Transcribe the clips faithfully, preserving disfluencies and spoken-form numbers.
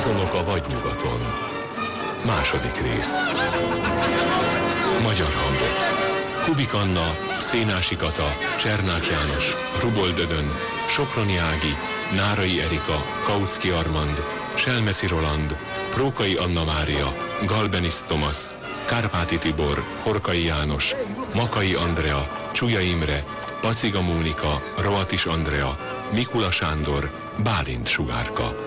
Azonok a vadnyugaton. Második rész. Magyar hangok. Kubik Anna, Szénási Kata, Csernák János, Rubol Dödön, Soproni Ági, Nárai Erika, Kautsky Armand, Selmeci Roland, Prókai Anna Mária, Galbenis Tomasz, Kárpáti Tibor, Horkai János, Makai Andrea, Csuja Imre, Paciga Mónika, Roatis Andrea, Mikula Sándor, Bálint Sugárka.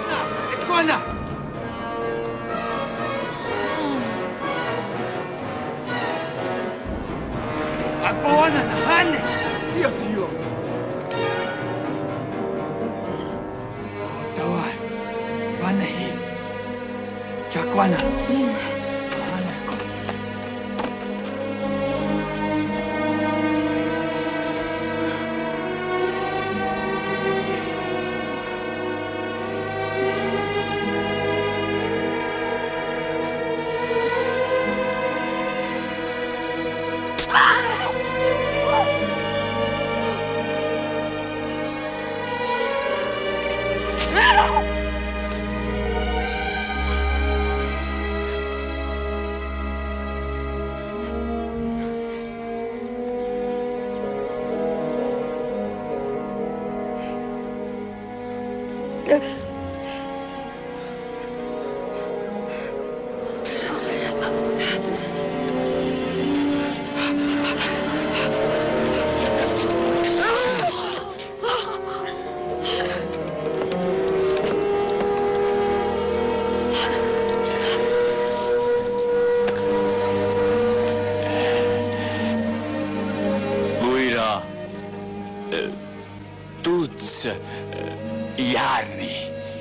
Járni.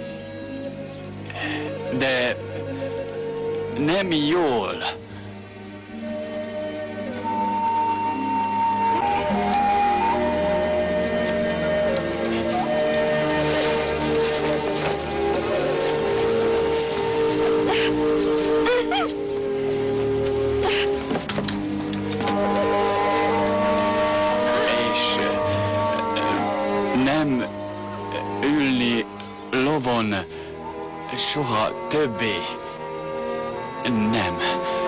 De nem jól. És nem ülni lovon soha többé. Nem.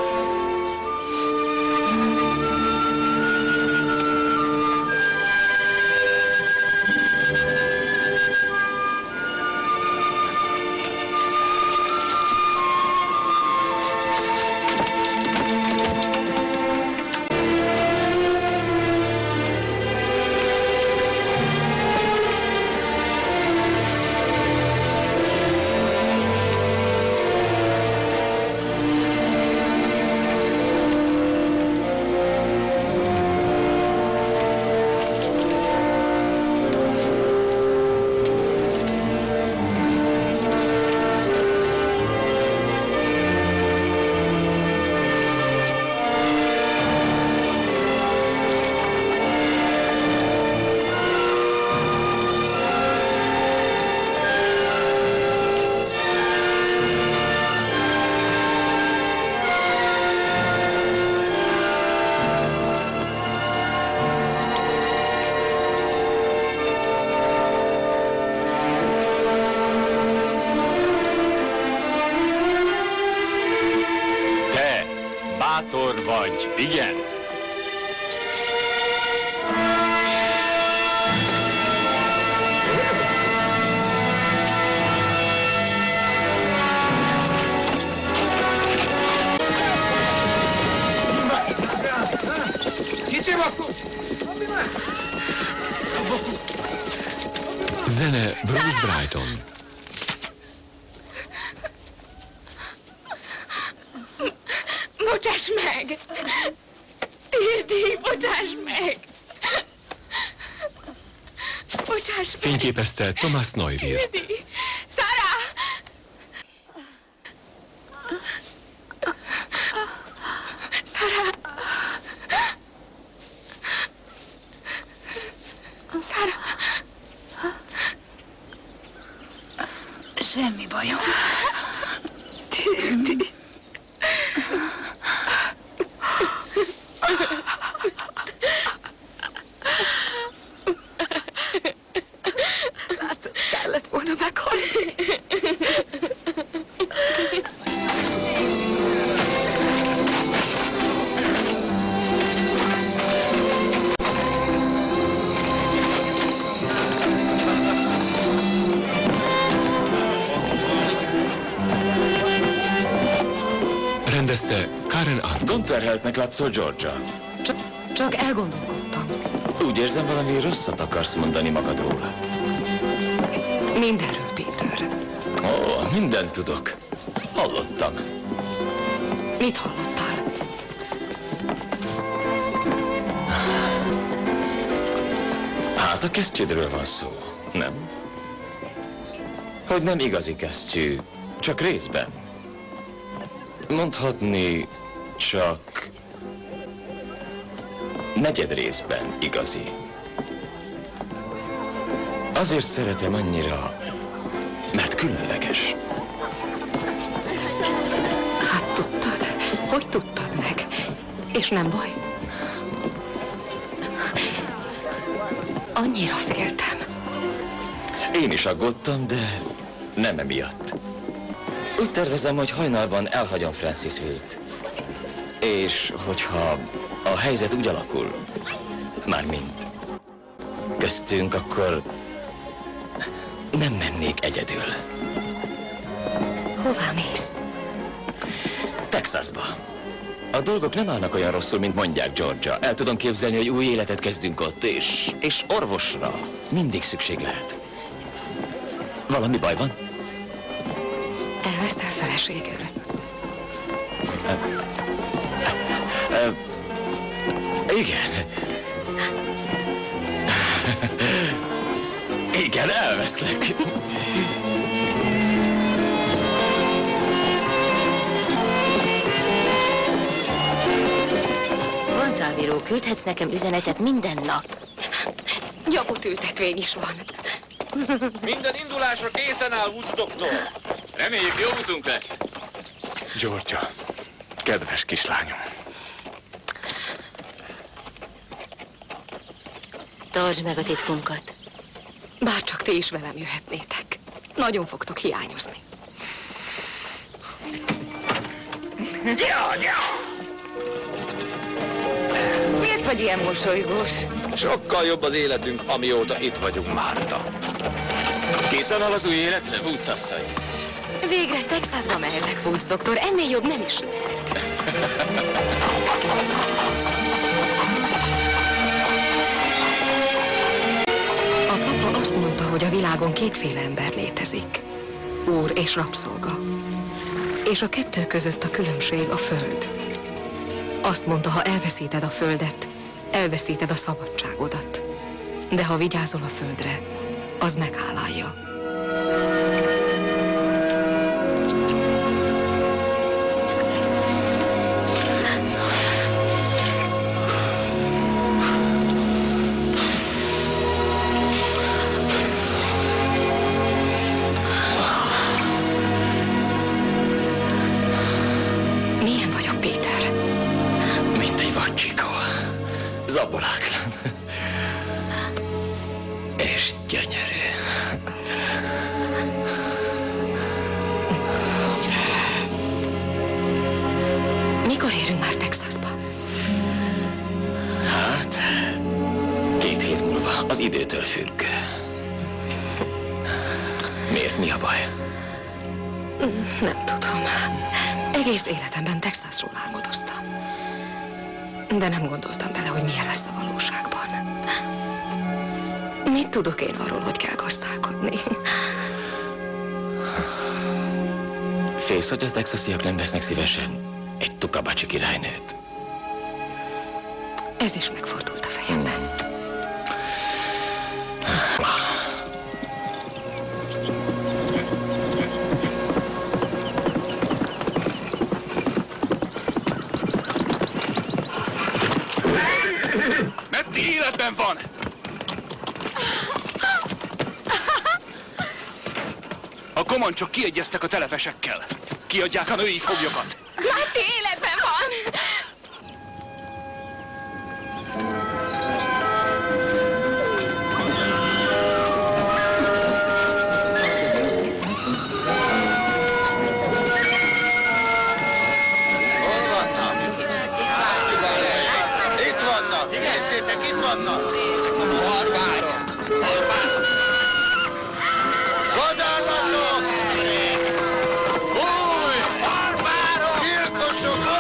Bátor vagy, igen? Zene Bruce Brighton. Bocsáss meg! Tildi, bocsáss meg! Bocsáss meg! Fényképezte Thomas Neuwirth. Tildi! Sara! Sara! Sara! Semmi bajom. Tildi! Látod, kellett volna meghalni. Rendezte Karen Atwood. Terheltnek látszol, Georgia. Csak, csak elgondolkodtam. Úgy érzem, valami rosszat akarsz mondani magadról. Mindenről, Peter. Ó, mindent tudok. Hallottam. Mit hallottál? Hát a kesztyűdről van szó, nem? Hogy nem igazi kesztyű, csak részben. Mondhatni csak negyed részben igazi. Azért szeretem annyira, mert különleges. Hát tudtad? Hogy tudtad meg? És nem baj? Annyira féltem. Én is aggódtam, de nem emiatt. Úgy tervezem, hogy hajnalban elhagyom Francisville-t. És hogyha a helyzet úgy alakul, mármint köztünk, akkor nem mennék egyedül. Hová mész? Texasba. A dolgok nem állnak olyan rosszul, mint mondják, Georgia. El tudom képzelni, hogy új életet kezdünk ott, és, és orvosra mindig szükség lehet. Valami baj van? Elveszel feleségül. Uh, igen. Igen, elveszlek. Van táviró, küldhetsz nekem üzenetet minden nap. Gyapott ültetvény is van. Minden indulásra készen áll, Woods doktor. Reméljük, jó utunk lesz. Georgia, kedves kislányom. Tartsd meg a titkunkat. Bárcsak ti is velem jöhetnétek. Nagyon fogtok hiányozni. Miért vagy ilyen mosolygós? Sokkal jobb az életünk, amióta itt vagyunk, Márta. Készen áll az új életre, Woods asszony? Végre Texasba mehetek, Woods doktor. Ennél jobb nem is lehet. A papa azt mondta, hogy a világon kétféle ember létezik. Úr és rabszolga. És a kettő között a különbség a föld. Azt mondta, ha elveszíted a földet, elveszíted a szabadságodat. De ha vigyázol a földre, az meghálálja. Milyen vagyok, Péter? Mint egy vacsikó. Zabolátlan. És gyönyörű. Mikor érünk már Texasba? Hát, két hét múlva, az időtől függ. Miért, mi a baj? Nem tudom. Egész életemben Texasról álmodoztam. De nem gondoltam bele, hogy milyen lesz a valóságban. Mit tudok én arról, hogy kell gazdálkodni? Félsz, hogy a texasiak nem vesznek szívesen egy tukabácsi királynőt? Ez is megfordult a fejemben. Metti életben van! A komancsok kiegyeztek a telepesekkel. Kiadják a női foglyokat. Máté életben van! Itt vannak! Nézzétek, itt vannak! Barbárok! Vadállatok! Új! Barbárok! Gyilkosok!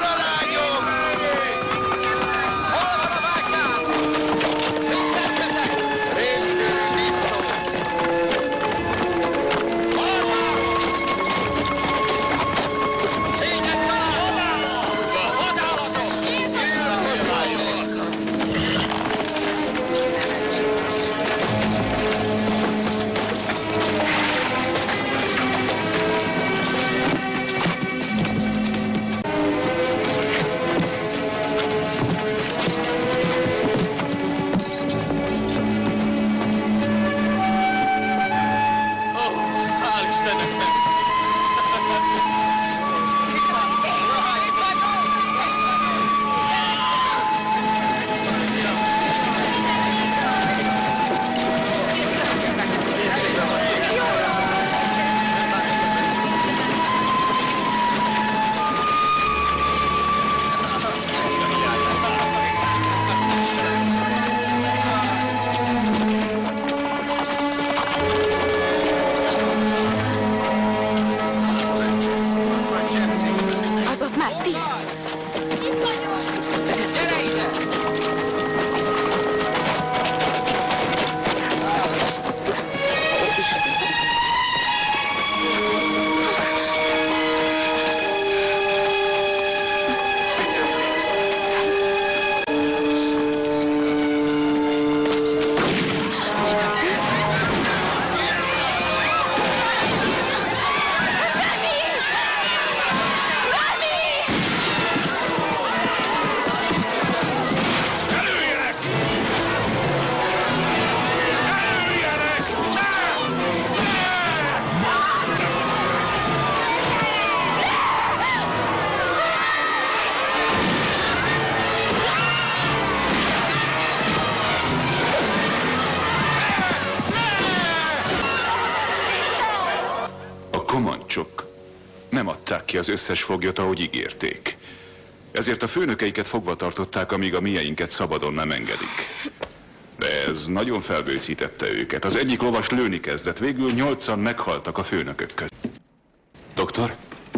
komancsok nem adták ki az összes foglyot, ahogy ígérték. Ezért a főnökeiket fogva tartották, amíg a mieinket szabadon nem engedik. De ez nagyon felbőszítette őket. Az egyik lovas lőni kezdett, végül nyolcan meghaltak a főnökök között. Doktor?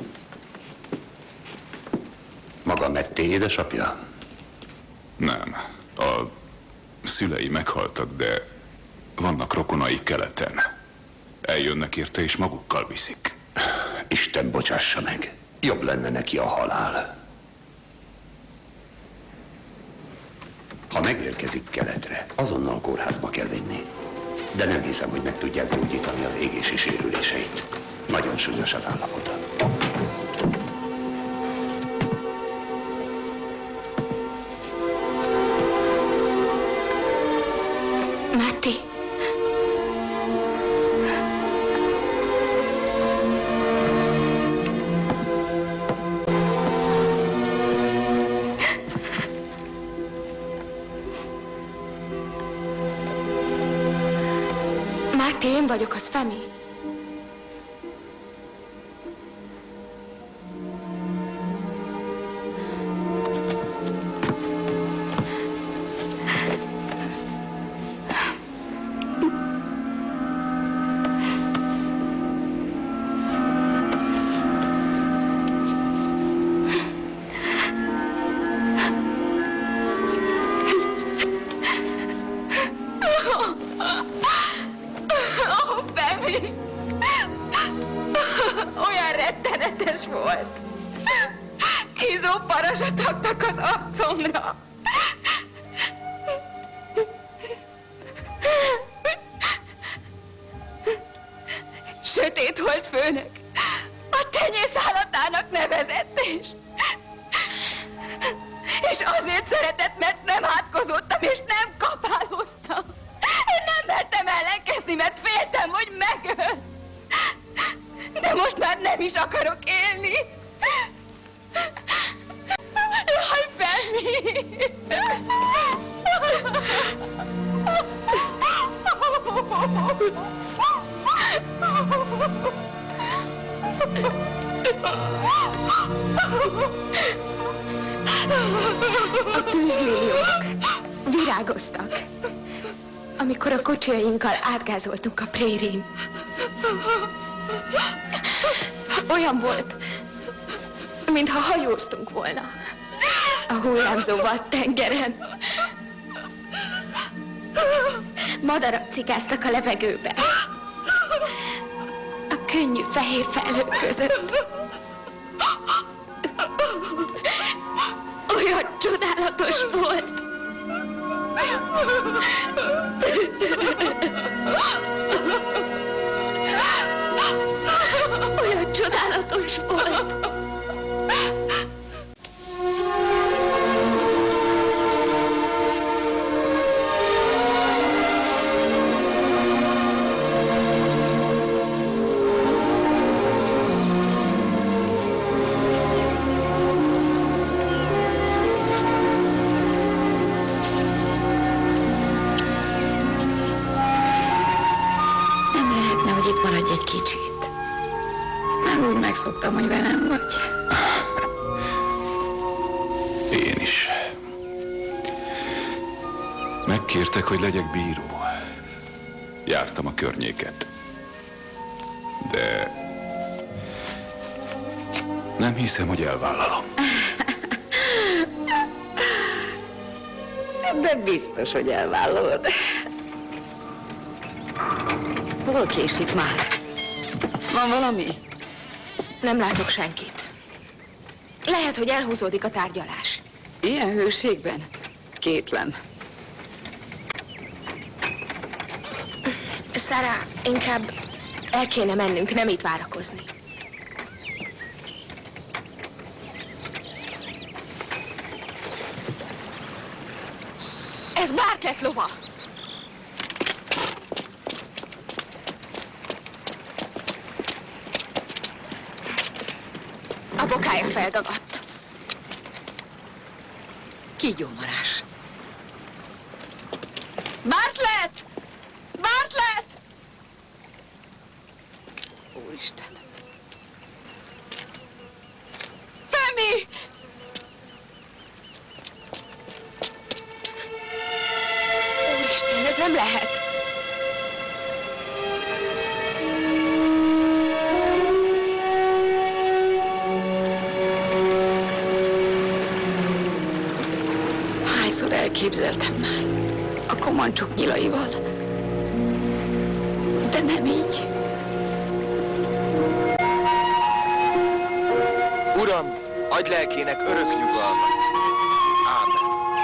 Maga Matté édesapja? Nem. A szülei meghaltak, de vannak rokonai keleten. Eljönnek érte, és magukkal viszik. Isten bocsássa meg. Jobb lenne neki a halál. Ha megérkezik keletre, azonnal kórházba kell vinni. De nem hiszem, hogy meg tudják gyógyítani az égési sérüléseit. Nagyon súlyos az állapota. Matté. Matté, én vagyok, az Femi. Olyan rettenetes volt. Izzóparasat raktak az arcomra. Sötét volt főnök. A tenyészállatának nevezett, és... És azért szeretett, mert nem átkozottam, és nem kapáloztam. Én nem mertem ellenkezni, mert féltem, hogy megöl. De most már nem is akarok élni. Jaj, Femi! A tűzliliók virágoztak, amikor a kocsiainkkal átgázoltunk a prérin. Olyan volt, mintha hajóztunk volna a hullámzóval tengeren. Madarak cikáztak a levegőben, a könnyű fehér felhők között. Olyan csodálatos volt. Olyan csodálatos volt. Itt maradj egy kicsit. Már úgy megszoktam, hogy velem vagy. Én is. Megkértek, hogy legyek bíró. Jártam a környéket. De... nem hiszem, hogy elvállalom. De biztos, hogy elvállalod. Hol késik már? Van valami? Nem látok senkit. Lehet, hogy elhúzódik a tárgyalás. Ilyen hőségben? Kétlem. Sarah, inkább el kéne mennünk, nem itt várakozni. Ez Bartlett lova! A bokája feldagadt. Kígyómarás. Bartlett! Bartlett! Úristen. Hányszor elképzeltem már a komancsok nyilaival, de nem így. Uram, adj lelkének örök nyugalmat. Ámen.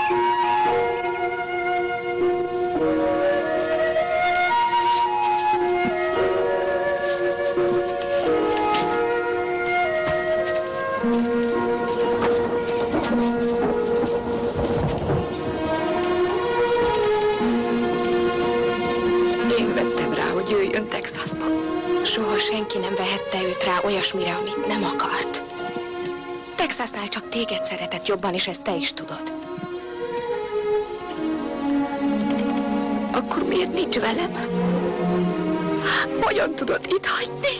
Én vettem rá, hogy jöjjön Texasba. Soha senki nem vehette őt rá olyasmire, amit nem akart. Texasnál csak téged szeretett jobban, és ezt te is tudod. Akkor miért nincs velem? Hogyan tudod itt hagyni?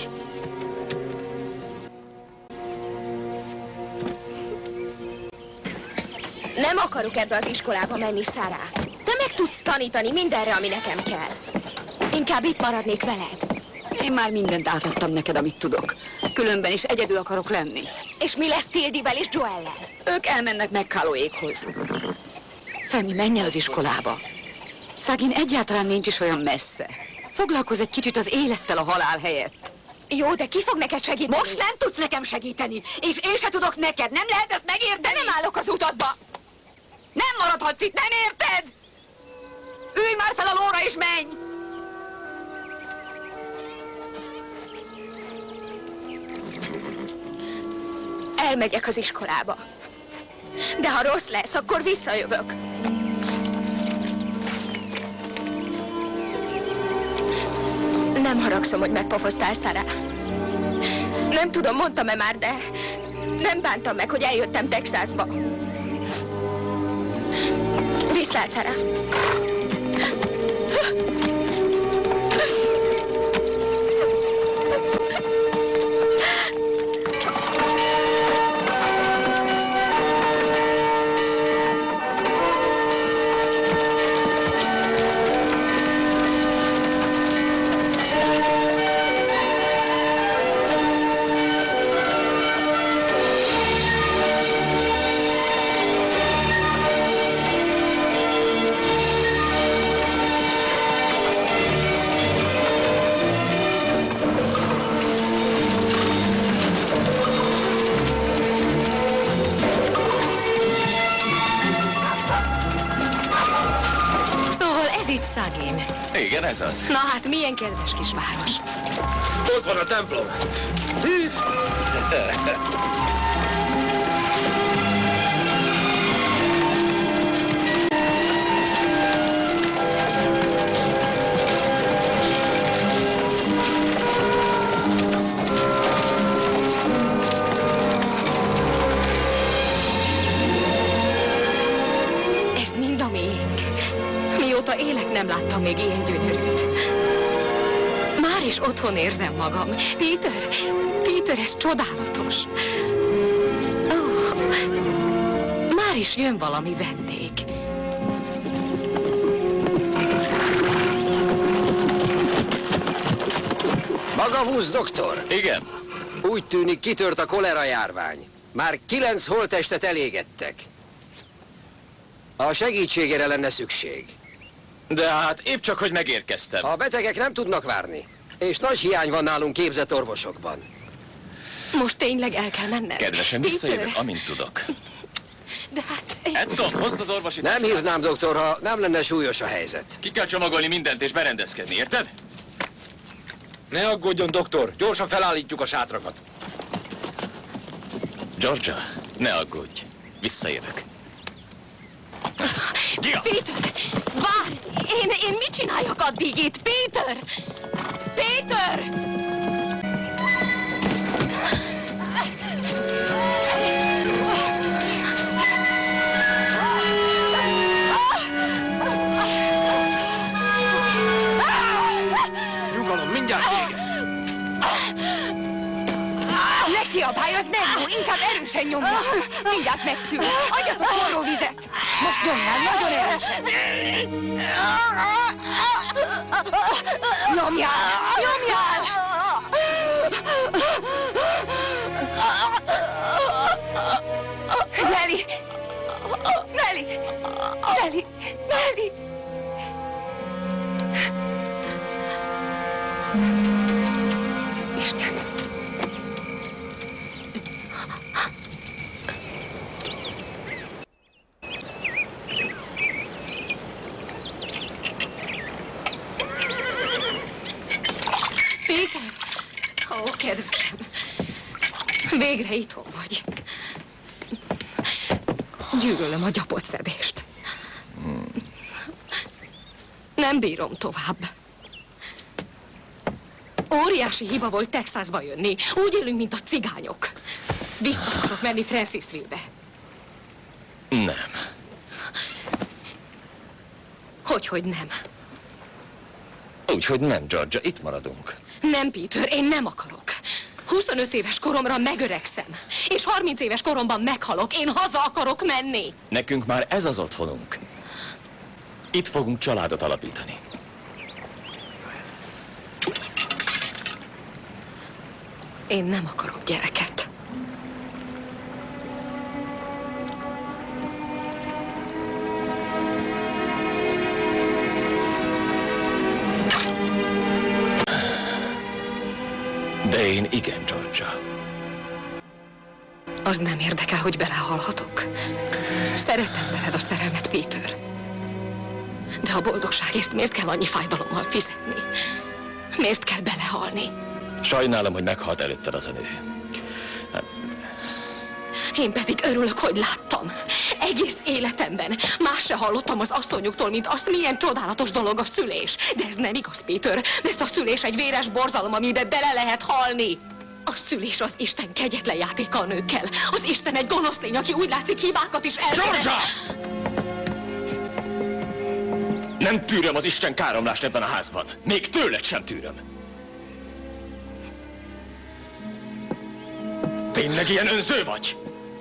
Nem akarok ebbe az iskolába menni, Sarah. Te meg tudsz tanítani mindenre, ami nekem kell. Inkább itt maradnék veled. Én már mindent átadtam neked, amit tudok. Különben is egyedül akarok lenni. És mi lesz Tildivel és Joellel? Ők elmennek McCallowékhoz. Femi, menj el az iskolába. Szagin egyáltalán nincs is olyan messze. Foglalkozz egy kicsit az élettel a halál helyett. Jó, de ki fog neked segíteni? Most nem tudsz nekem segíteni, és én se tudok neked. Nem lehet ezt megérteni? De nem állok az utadba! Nem maradhatsz itt, nem érted? Ülj már fel a lóra és menj! Elmegyek az iskolába. De ha rossz lesz, akkor visszajövök. Nem haragszom, hogy megpofoztál, Sarah. Nem tudom, mondtam-e már, de nem bántam meg, hogy eljöttem Texasba. Viszlát, Sarah. Igen, ez az. Na hát, milyen kedves kisváros. Ott van a templom. Ez mind a miénk. Mióta élek, nem láttam még ilyen gyönyörűt. Már is otthon érzem magam. Peter, Peter, ez csodálatos. Oh, már is jön valami vendég. Maga húsz, doktor? Igen. Úgy tűnik, kitört a kolera járvány. Már kilenc holttestet elégettek. A segítségére lenne szükség. De hát épp csak, hogy megérkeztem. A betegek nem tudnak várni, és nagy hiány van nálunk képzett orvosokban. Most tényleg el kell mennem. Kedvesen, visszajövök, amint tudok. De hát... Én... Anton, hozd az orvosi... Nem hívnám, doktor, ha nem lenne súlyos a helyzet. Ki kell csomagolni mindent és berendezkedni, érted? Ne aggódjon, doktor, gyorsan felállítjuk a sátrakat. Georgia, ne aggódj. Visszajövök. Gia! Peter! Várj! Én, én mit csináljak addig itt? Peter! Peter! Nyugalom, mindjárt vége. Ne kiabálj, az nem jó, inkább erősen nyomja. Mindjárt megszűn. Adjatok forró vizet. Most nyomjál, nagyon erősen. Nyomjál, nyomjál! Nelly! Nelly! Kedvesem, végre itthon vagy. Gyűlölöm a gyapott szedést. Nem bírom tovább. Óriási hiba volt Texasba jönni. Úgy élünk, mint a cigányok. Vissza akarok menni Francisville-be. Nem. Hogyhogy nem? Úgyhogy nem, Georgia, itt maradunk. Nem, Peter, én nem akarok. huszonöt éves koromra megöregszem, és harminc éves koromban meghalok. Én haza akarok menni. Nekünk már ez az otthonunk. Itt fogunk családot alapítani. Én nem akarok gyereket. De én igen, Georgia. Az nem érdekel, hogy belehalhatok. Szeretem veled a szerelmet, Peter. De a boldogságért miért kell annyi fájdalommal fizetni? Miért kell belehalni? Sajnálom, hogy meghalt előtted az a nő. Én pedig örülök, hogy láttam. Egész életemben más se hallottam az asszonyuktól, mint azt, milyen csodálatos dolog a szülés. De ez nem igaz, Peter, mert a szülés egy véres borzalom, amiben bele lehet halni. A szülés az Isten kegyetlen játéka a nőkkel. Az Isten egy gonosz lény, aki úgy látszik hibákat is elkövet. Georgia! Nem tűröm az Isten káromlást ebben a házban. Még tőled sem tűröm. Tényleg ilyen önző vagy?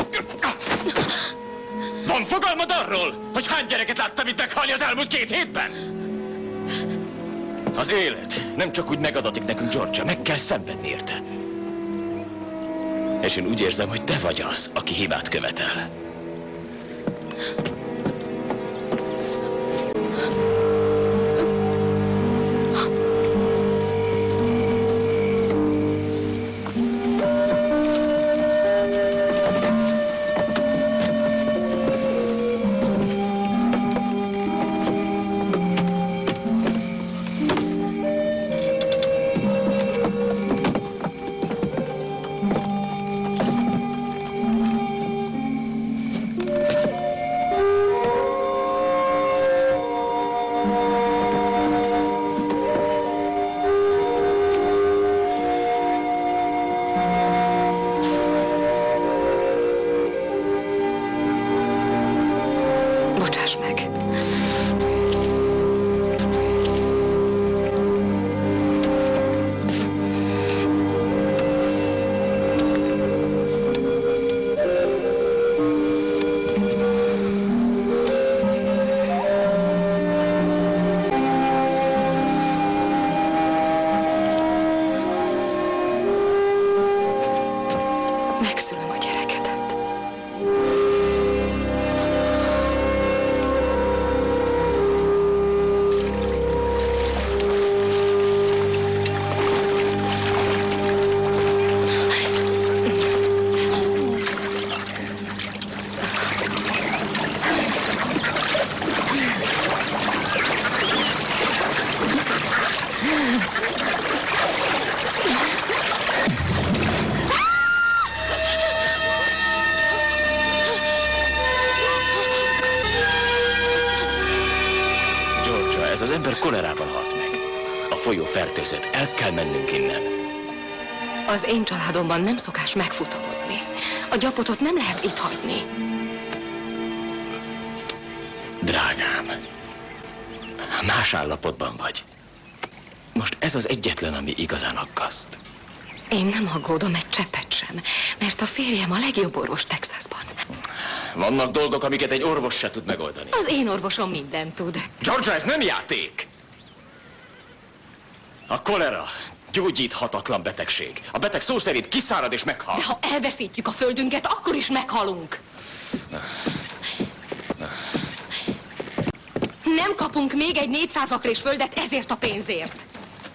Van fogalmad arról, hogy hány gyereket láttam itt meghalni az elmúlt két hétben? Az élet nem csak úgy megadatik nekünk, Georgia, meg kell szenvedni érte. És én úgy érzem, hogy te vagy az, aki hibát követel. Ez az ember kolerában halt meg. A folyó fertőzött. El kell mennünk innen. Az én családomban nem szokás megfutamodni. A gyapotot nem lehet itt hagyni. Drágám, más állapotban vagy. Most ez az egyetlen, ami igazán aggaszt. Én nem aggódom egy cseppet sem, mert a férjem a legjobb orvos Texasban. Vannak dolgok, amiket egy orvos se tud megoldani. Az én orvosom mindent tud. Georgia, ez nem játék! A kolera gyógyíthatatlan betegség. A beteg szó szerint kiszárad és meghal. De ha elveszítjük a földünket, akkor is meghalunk. Nem kapunk még egy négyszáz akrés földet ezért a pénzért.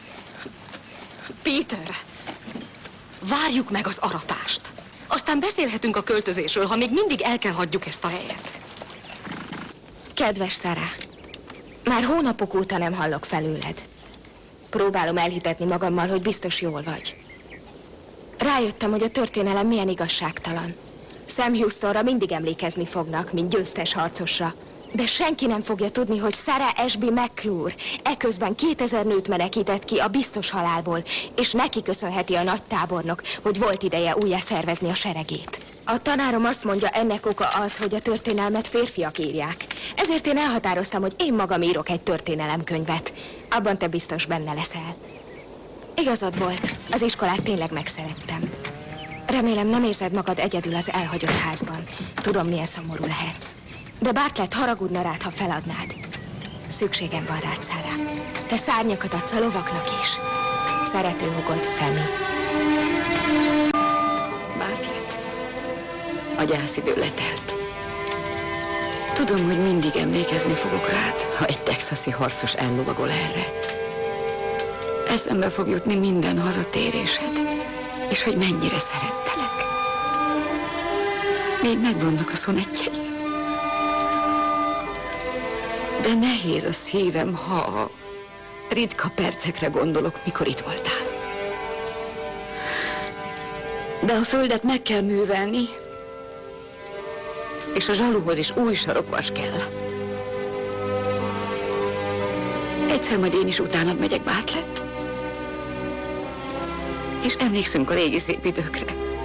Peter, várjuk meg az aratást. Aztán beszélhetünk a költözésről, ha még mindig el kell hagyjuk ezt a helyet. Kedves Sarah, már hónapok óta nem hallok felőled. Próbálom elhitetni magammal, hogy biztos jól vagy. Rájöttem, hogy a történelem milyen igazságtalan. Sam Houstonra mindig emlékezni fognak, mint győztes harcosra. De senki nem fogja tudni, hogy Sarah Ashby McClure eközben kétezer nőt menekített ki a biztos halálból, és neki köszönheti a nagy tábornok, hogy volt ideje újjá szervezni a seregét. A tanárom azt mondja, ennek oka az, hogy a történelmet férfiak írják. Ezért én elhatároztam, hogy én magam írok egy történelemkönyvet. Abban te biztos benne leszel. Igazad volt, az iskolát tényleg megszerettem. Remélem, nem érzed magad egyedül az elhagyott házban. Tudom, milyen szomorú lehetsz. De Bartlett haragudna rád, ha feladnád. Szükségem van rád, Sarah. Te szárnyakat adsz a lovaknak is. Szerető hugod, Femi. Bartlett, a gyászidő letelt. Tudom, hogy mindig emlékezni fogok rád, ha egy texasi harcos ellovagol erre. Eszembe fog jutni minden hazatérésed, és hogy mennyire szerettelek. Még megvannak a szonetjeim. De nehéz a szívem, ha a ritka percekre gondolok, mikor itt voltál. De a földet meg kell művelni, és a zsaluhoz is új sarokvas kell. Egyszer majd én is utánad megyek, Bartlett. És emlékszünk a régi szép időkre.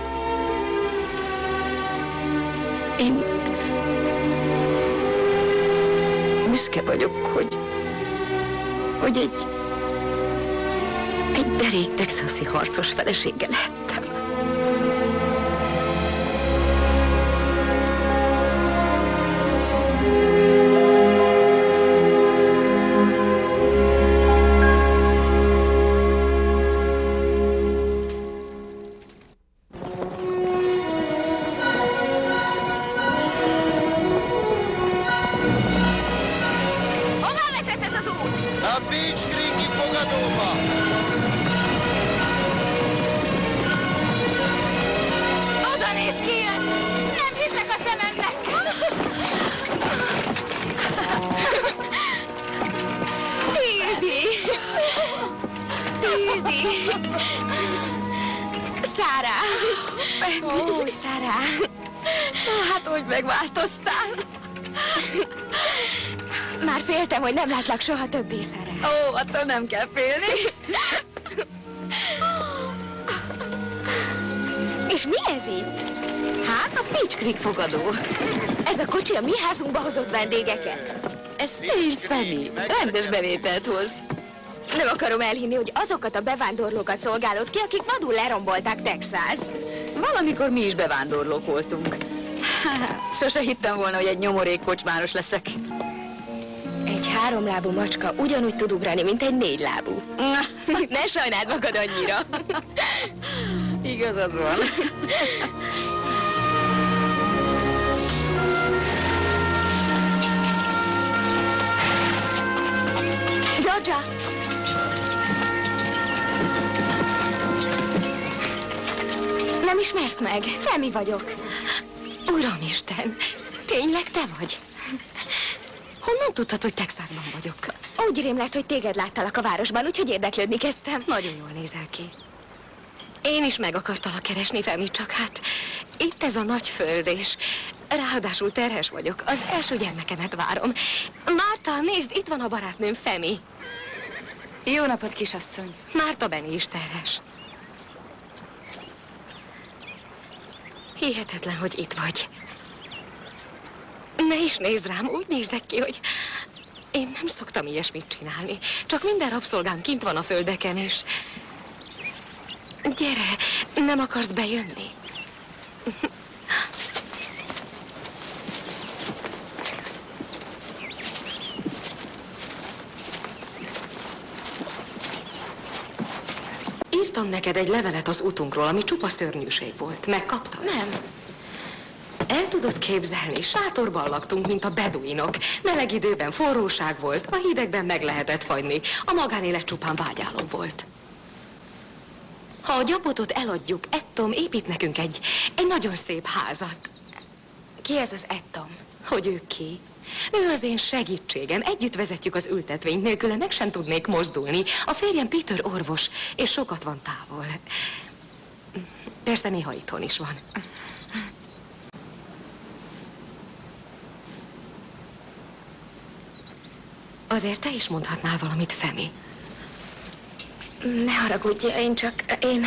Én büszke vagyok, hogy, hogy egy, egy derék texasi harcos felesége lehettem. Hogy nem látlak soha többé, Sarah. Ó, attól nem kell félni. És mi ez itt? Hát a Peach Creek fogadó. Ez a kocsi a mi házunkba hozott vendégeket? Ez pénz, Femi. Rendes bevételt hoz. Nem akarom elhinni, hogy azokat a bevándorlókat szolgálod ki, akik vadul lerombolták Texast. Valamikor mi is bevándorlók voltunk. Sose hittem volna, hogy egy nyomorék kocsmáros leszek. Egy háromlábú macska ugyanúgy tud ugrani, mint egy négylábú. Ne sajnáld magad annyira. Igazad van. Georgia! Nem ismersz meg? Femi vagyok. Uramisten, tényleg te vagy? Honnan tudtad, hogy Texasban vagyok? Úgy rémlett, hogy téged láttalak a városban, úgyhogy érdeklődni kezdtem. Nagyon jól nézel ki. Én is meg akartalak keresni, Femi, csak hát itt ez a nagy föld, és ráadásul terhes vagyok. Az első gyermekemet várom. Márta, nézd, itt van a barátnőm, Femi. Jó napot, kisasszony. Márta Benni is terhes. Hihetetlen, hogy itt vagy. Ne is nézd rám, úgy nézek ki, hogy én nem szoktam ilyesmit csinálni. Csak minden rabszolgám kint van a földeken, és... Gyere, nem akarsz bejönni? Írtam neked egy levelet az utunkról, ami csupa szörnyűség volt. Megkaptad? Nem. El tudod képzelni, sátorban laktunk, mint a beduinok. Meleg időben forróság volt, a hidegben meg lehetett fagyni. A magánélet csupán vágyálom volt. Ha a gyapotot eladjuk, Ettom épít nekünk egy, egy nagyon szép házat. Ki ez az Ettom? Hogy ő ki? Ő az én segítségem. Együtt vezetjük az ültetvényt, nélküle meg sem tudnék mozdulni. A férjem Peter orvos, és sokat van távol. Persze néha itthon is van. Azért te is mondhatnál valamit, Femi. Ne haragudj, én csak... én...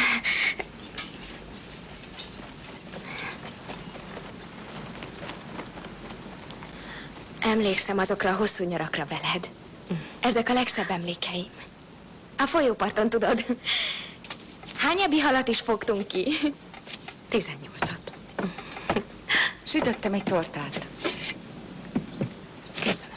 Emlékszem azokra a hosszú nyarakra veled. Ezek a legszebb emlékeim. A folyóparton, tudod. Hány ebbi halat is fogtunk ki? Tizennyolcat. Sütöttem egy tortát. Köszönöm.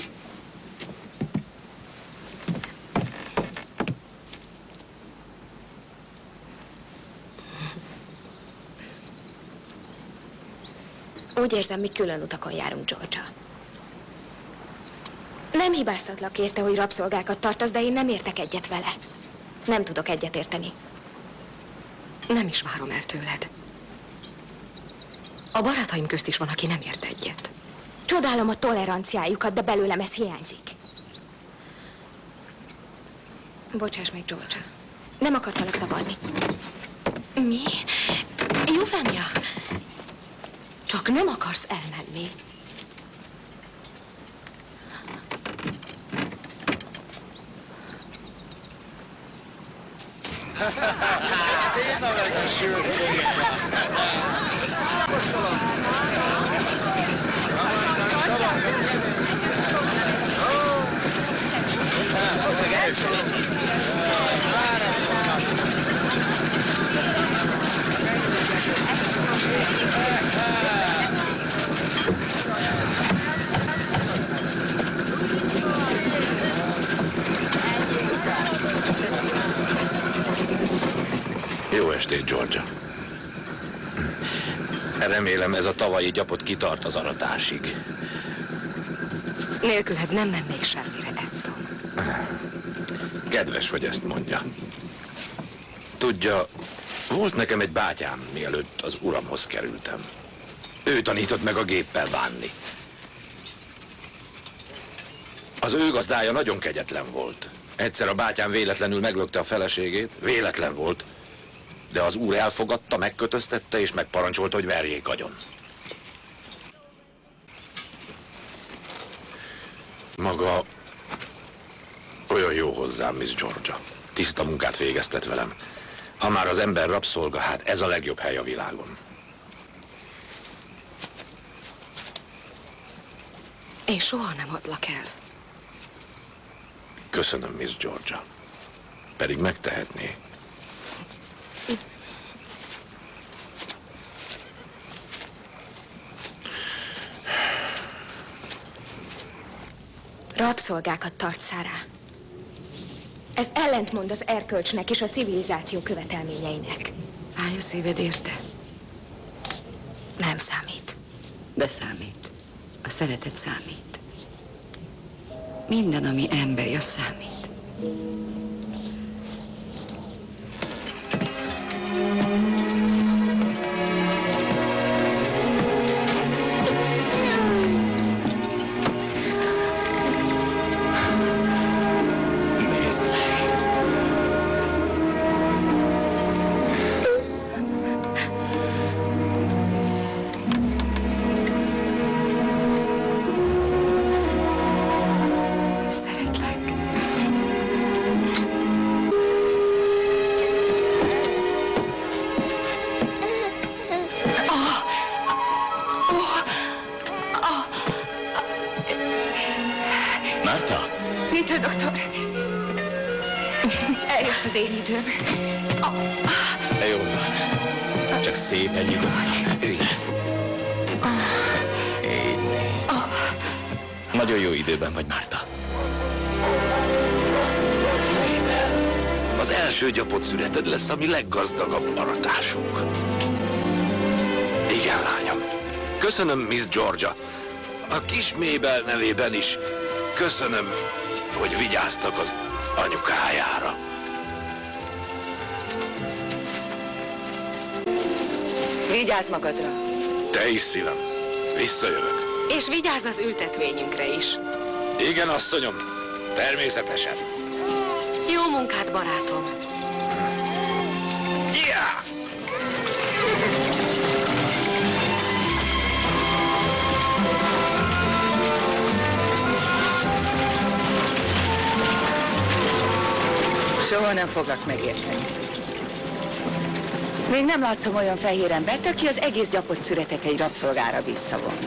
Úgy érzem, mi külön utakon járunk, Georgia. Nem hibáztatlak érte, hogy rabszolgákat tartasz, de én nem értek egyet vele. Nem tudok egyet érteni. Nem is várom el tőled. A barátaim közt is van, aki nem ért egyet. Csodálom a toleranciájukat, de belőlem ez hiányzik. Bocsáss meg, Georgia. Nem akartalak zavarni. Mi? Jufemia? Csak nem akarsz elmenni. Jó estét, Georgia. Remélem ez a tavalyi gyapot kitart az aratásig. Nélküled nem mennék semmire, Etton. Kedves, hogy ezt mondja. Tudja, volt nekem egy bátyám, mielőtt az uramhoz kerültem. Ő tanított meg a géppel bánni. Az ő gazdája nagyon kegyetlen volt. Egyszer a bátyám véletlenül meglökte a feleségét, véletlen volt, de az úr elfogadta, megkötöztette és megparancsolta, hogy verjék agyon. Maga olyan jó hozzám, Miss Georgia. Tiszta munkát végeztet velem. Ha már az ember rabszolga, hát ez a legjobb hely a világon. Én soha nem adlak el. Köszönöm, Miss Georgia. Pedig megtehetné. Rabszolgákat tart, Sarah. Ez ellentmond az erkölcsnek és a civilizáció követelményeinek. Fáj a szíved érte? Nem számít. De számít. A szeretet számít. Minden, ami emberi, az számít. Jó van. Csak szépen nyugodtan. Ülj le. Így. Nagyon jó időben vagy, Márta. Az első gyapott születed lesz a mi leggazdagabb aratásunk. Igen, lányom. Köszönöm, Miss Georgia. A kis Mabel nevében is köszönöm, hogy vigyáztak az anyukájára. Vigyázz magadra! Te is, szívem. Visszajövök. És vigyázz az ültetvényünkre is. Igen, asszonyom. Természetesen. Jó munkát, barátom. Yeah! nem foglak megérteni. Még nem láttam olyan fehér embert, aki az egész gyapott szüretet egy rabszolgára bízta volna.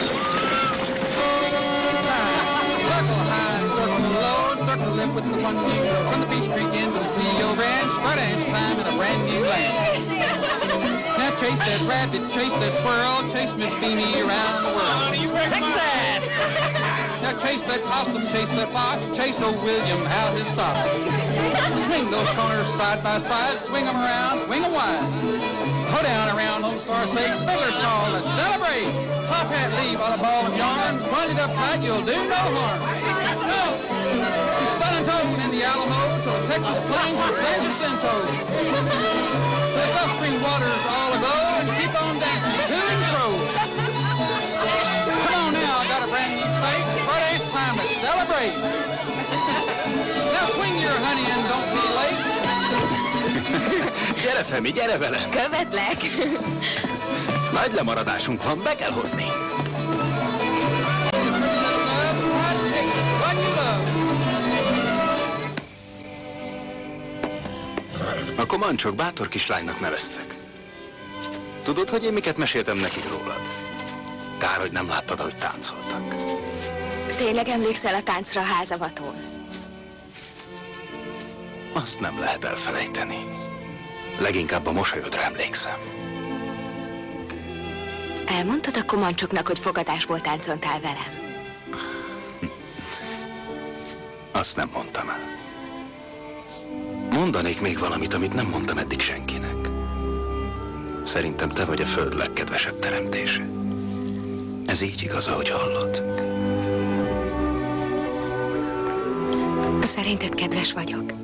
Chase that rabbit, chase that squirrel, chase Miss Beanie around the world. Texas! Now chase that possum, chase that fox, chase old William out his socks. Swing those corners side by side, swing them around, swing them wide. Go down around on Star State, fiddler's call, let's celebrate. Pop hat, leave all the ball of yarn, run it up tight, you'll do no harm. Let's go! She's stunning toad in the Alamo, so Texas plains are pleasant and toad. The Gulf Stream waters all aglow and keep on dancing to and fro. Come on now, I got a brand new fate. Friday's time, let's celebrate. Now swing your honey and don't be late. Gyere, Femi, gyere velem! Követlek! Nagy lemaradásunk van, be kell hozni. A komancsok bátor kislánynak neveztek. Tudod, hogy én miket meséltem nekik rólad? Kár, hogy nem láttad, ahogy táncoltak. Tényleg emlékszel a táncra a házavatón? Azt nem lehet elfelejteni. Leginkább a mosolyodra emlékszem. Elmondtad a komancsoknak, hogy fogadásból táncoltál velem? Azt nem mondtam el. Mondanék még valamit, amit nem mondtam eddig senkinek. Szerintem te vagy a föld legkedvesebb teremtése. Ez így igaz, ahogy hallod. Szerinted kedves vagyok?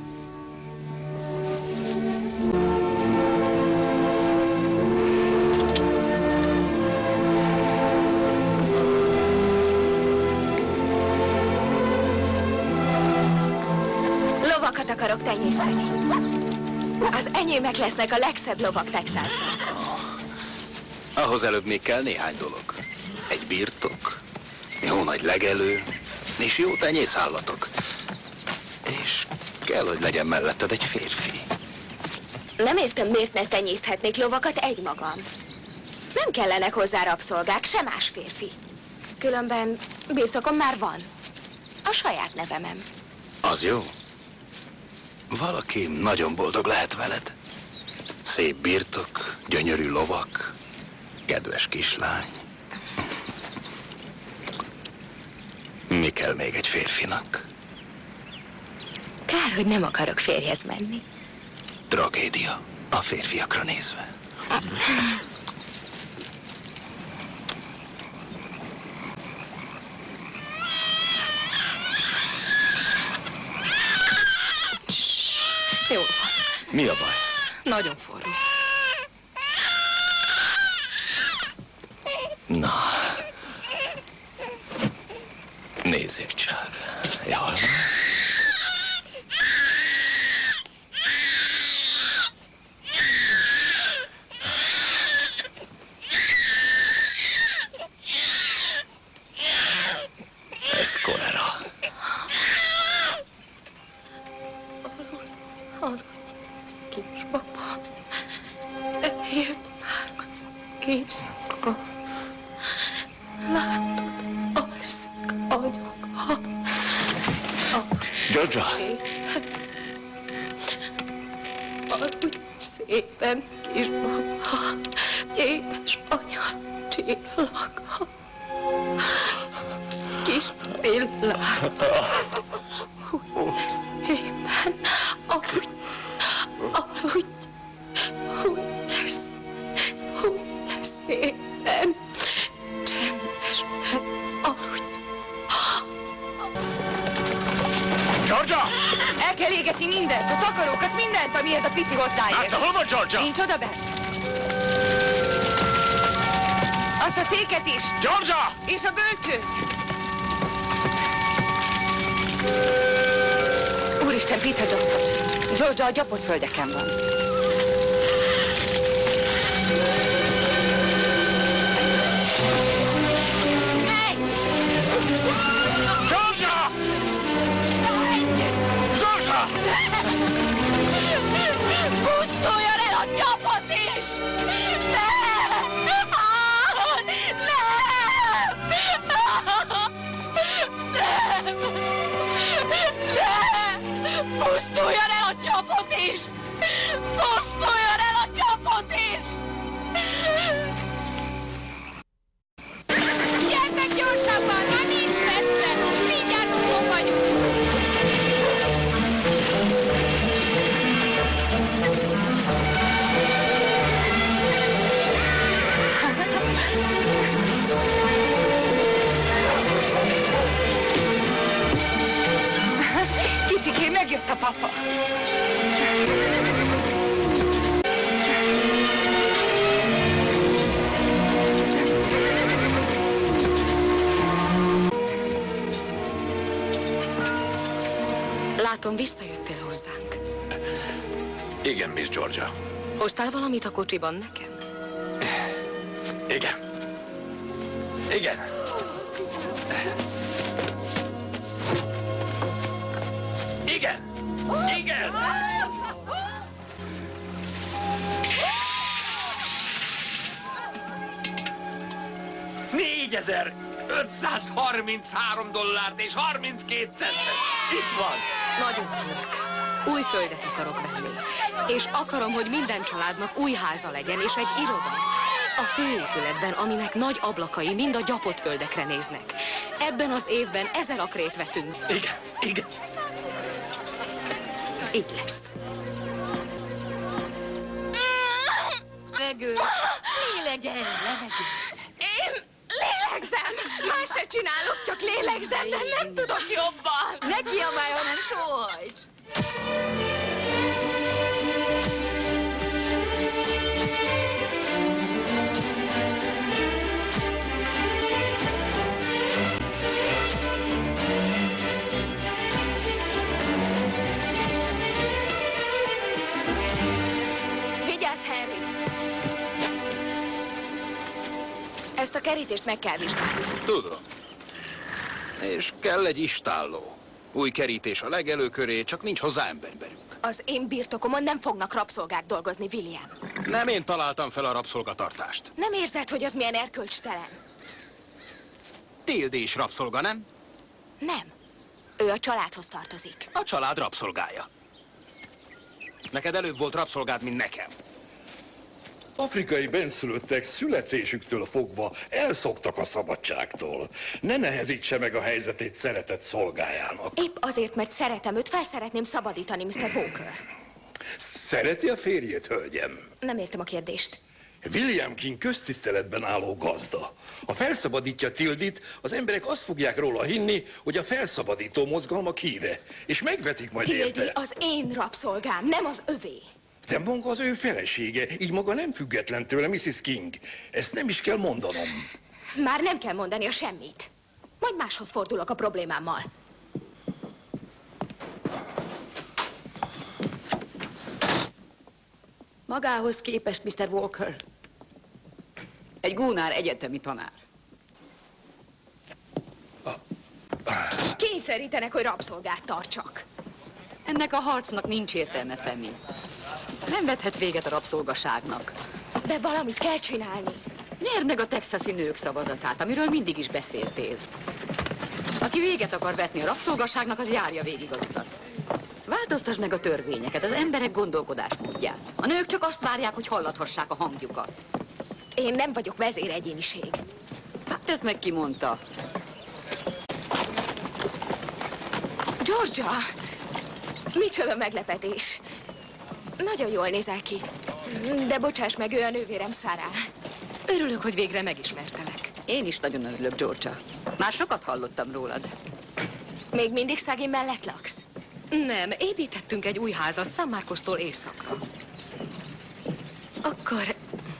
Lovakat akarok tenyészteni. Az enyémek lesznek a legszebb lovak Texasban. Ahhoz előbb még kell néhány dolog. Egy birtok, jó nagy legelő, és jó tenyészállatok. És kell, hogy legyen melletted egy férfi. Nem értem, miért ne tenyészthetnék lovakat egymagam. Nem kellenek hozzá rabszolgák, se más férfi. Különben birtokom már van. A saját nevemem. Az jó. Valaki nagyon boldog lehet veled. Szép birtok, gyönyörű lovak, kedves kislány. Mi kell még egy férfinak? Kár, hogy nem akarok férjhez menni. Tragédia a férfiakra nézve. Jó van. Mi a baj? Nagyon forró. Na, nézzük csak. Jól van. Ez kolera. Aludj, kisbaba. Eljött már az éjszaka. Látod, alszik anyaka. Georgia! Aludj szépen, kisbaba. Édes anya csillaga. Kis pillanat. Húgy szépen, aludj, aludj. Húgy lesz, húgy lesz szépen. Csendesen, aludj. Georgia! El kell égetni mindent, a takarókat, mindent, amihez a pici hozzáér. Hát, hol van Georgia? Nincs oda bent. Azt a széket is. Georgia! És a bölcsőt. Úristen, Peter doktor. Georgia a gyapott földeken van. Georgia! Georgia! Pusztuljon el a csapot is! Pusztuljon el a csapot is! Gyertek gyorsabban, már nincs messze! Mindjárt otthon vagyunk! Kicsikém, megjött a papa. Látom, visszajöttél hozzánk. Igen, Miss Georgia. Hoztál valamit a kocsiban nekem? Igen. Igen. Igen! Igen! négyezer-ötszázharminchárom dollárt és harminckét centet! Itt van! Nagyon örülök. Új földet akarok venni. És akarom, hogy minden családnak új háza legyen, és egy iroda. A főépületben, aminek nagy ablakai mind a gyapott földekre néznek. Ebben az évben ezer akrét vetünk. Igen, igen. Így lesz. Levegő. Lélegezz, levegőt. Én lélegzem! Más se csinálok, csak lélegzem, de nem tudok jobban! Ne kiabálj, hanem sóhajts! Vigyázz, Henry! Ezt a kerítést meg kell vizsgálni. Tudom. És kell egy istálló. Új kerítés a legelő köré, csak nincs hozzá emberberünk. Az én birtokomon nem fognak rabszolgák dolgozni, William. Nem én találtam fel a rabszolgatartást. Nem érzed, hogy az milyen erkölcstelen? Tildi is rabszolga, nem? Nem. Ő a családhoz tartozik. A család rabszolgája. Neked előbb volt rabszolgád, mint nekem. Afrikai benszülöttek születésüktől fogva elszoktak a szabadságtól. Ne nehezítse meg a helyzetét szeretett szolgájának. Épp azért, mert szeretem őt, fel szeretném szabadítani, miszter Walker. Szereti a férjét, hölgyem? Nem értem a kérdést. William King köztiszteletben álló gazda. Ha felszabadítja Tildit, az emberek azt fogják róla hinni, hogy a felszabadító mozgalmak híve, és megvetik majd Tildi érte. az én rabszolgám, nem az övé. De maga az ő felesége, így maga nem független tőle, missus King. Ezt nem is kell mondanom. Már nem kell mondania semmit. Majd máshoz fordulok a problémámmal. Magához képest, miszter Walker. Egy gúnár egyetemi tanár. Kényszerítenek, hogy rabszolgát tartsak. Ennek a harcnak nincs értelme, Femi. Nem vethet véget a rabszolgaságnak. De valamit kell csinálni. Nyerd meg a texasi nők szavazatát, amiről mindig is beszéltél. Aki véget akar vetni a rabszolgaságnak, az járja végig az utat. Változtasd meg a törvényeket, az emberek gondolkodásmódját. A nők csak azt várják, hogy hallathassák a hangjukat. Én nem vagyok vezéregyéniség. Hát ezt meg ki mondta. Georgia! Micsoda meglepetés. Nagyon jól nézel ki. De bocsáss meg, ő a nővérem, Sarah. Örülök, hogy végre megismertelek. Én is nagyon örülök, Georgia. Már sokat hallottam rólad. Még mindig szegény mellett laksz? Nem, építettünk egy új házat San Marcostól északra. Akkor...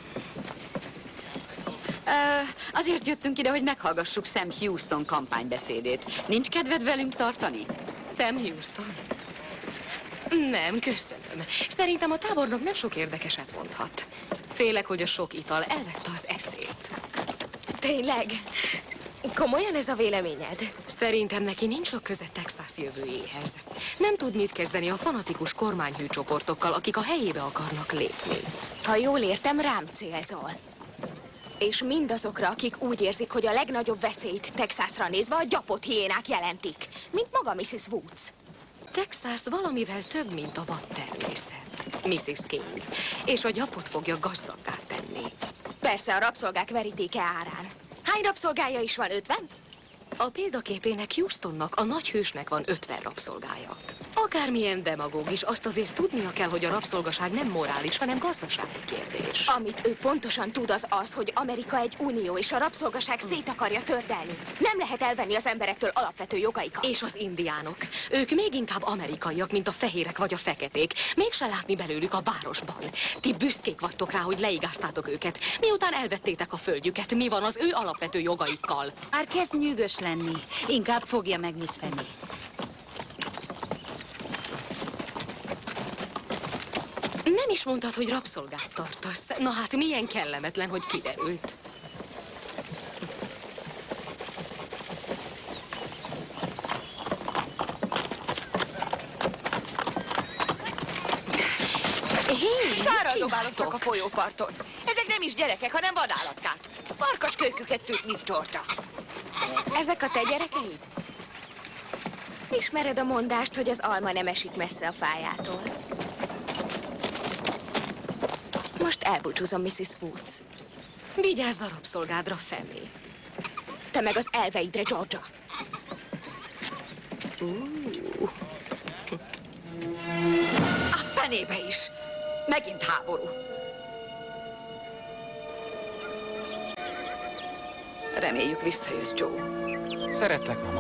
Uh, azért jöttünk ide, hogy meghallgassuk Sam Houston kampánybeszédét. Nincs kedved velünk tartani? Sam Houston? Nem, köszönöm. Szerintem a tábornok nem sok érdekeset mondhat. Félek, hogy a sok ital elvette az eszét. Tényleg? Komolyan ez a véleményed? Szerintem neki nincs sok köze Texas jövőjéhez. Nem tud mit kezdeni a fanatikus kormányhű csoportokkal, akik a helyébe akarnak lépni. Ha jól értem, rám célzol. És mindazokra, akik úgy érzik, hogy a legnagyobb veszélyt Texasra nézve a gyapott hiénák jelentik, mint maga missus Woods. Texas valamivel több, mint a vadtermészet, missus King, és a gyapot fogja gazdaggá tenni. Persze a rabszolgák verítéke árán. Hány rabszolgája is van, ötven? A példaképének Houstonnak, a nagy hősnek van ötven rabszolgája. Akármilyen demagóg is, azt azért tudnia kell, hogy a rabszolgaság nem morális, hanem gazdasági kérdés. Amit ő pontosan tud, az az, hogy Amerika egy unió, és a rabszolgaság szét akarja tördelni. Nem lehet elvenni az emberektől alapvető jogaikat. És az indiánok. Ők még inkább amerikaiak, mint a fehérek vagy a feketék. Mégse látni belőlük a városban. Ti büszkék vagytok rá, hogy leigáztátok őket. Miután elvettétek a földjüket, mi van az ő alapvető jogaikkal? Már kezd nyűgös lenni. Inkább fogja meg Miss Fanny. Nem is mondtad, hogy rabszolgát tartasz. Na hát milyen kellemetlen, hogy kiderült. Hé, sárral dobáloztak a folyóparton. Ezek nem is gyerekek, hanem vadállatkák. Farkas kölyküket szült Miss Georgia. Ezek a te gyerekeid? Ismered a mondást, hogy az alma nem esik messze a fájától. Most elbúcsúzom, missus Woods. Vigyázz a rabszolgádra, Fanny. Te meg az elveidre, Georgia. Uh. A fenébe is! Megint háború. Reméljük visszajössz, Joe. Szeretlek, mama.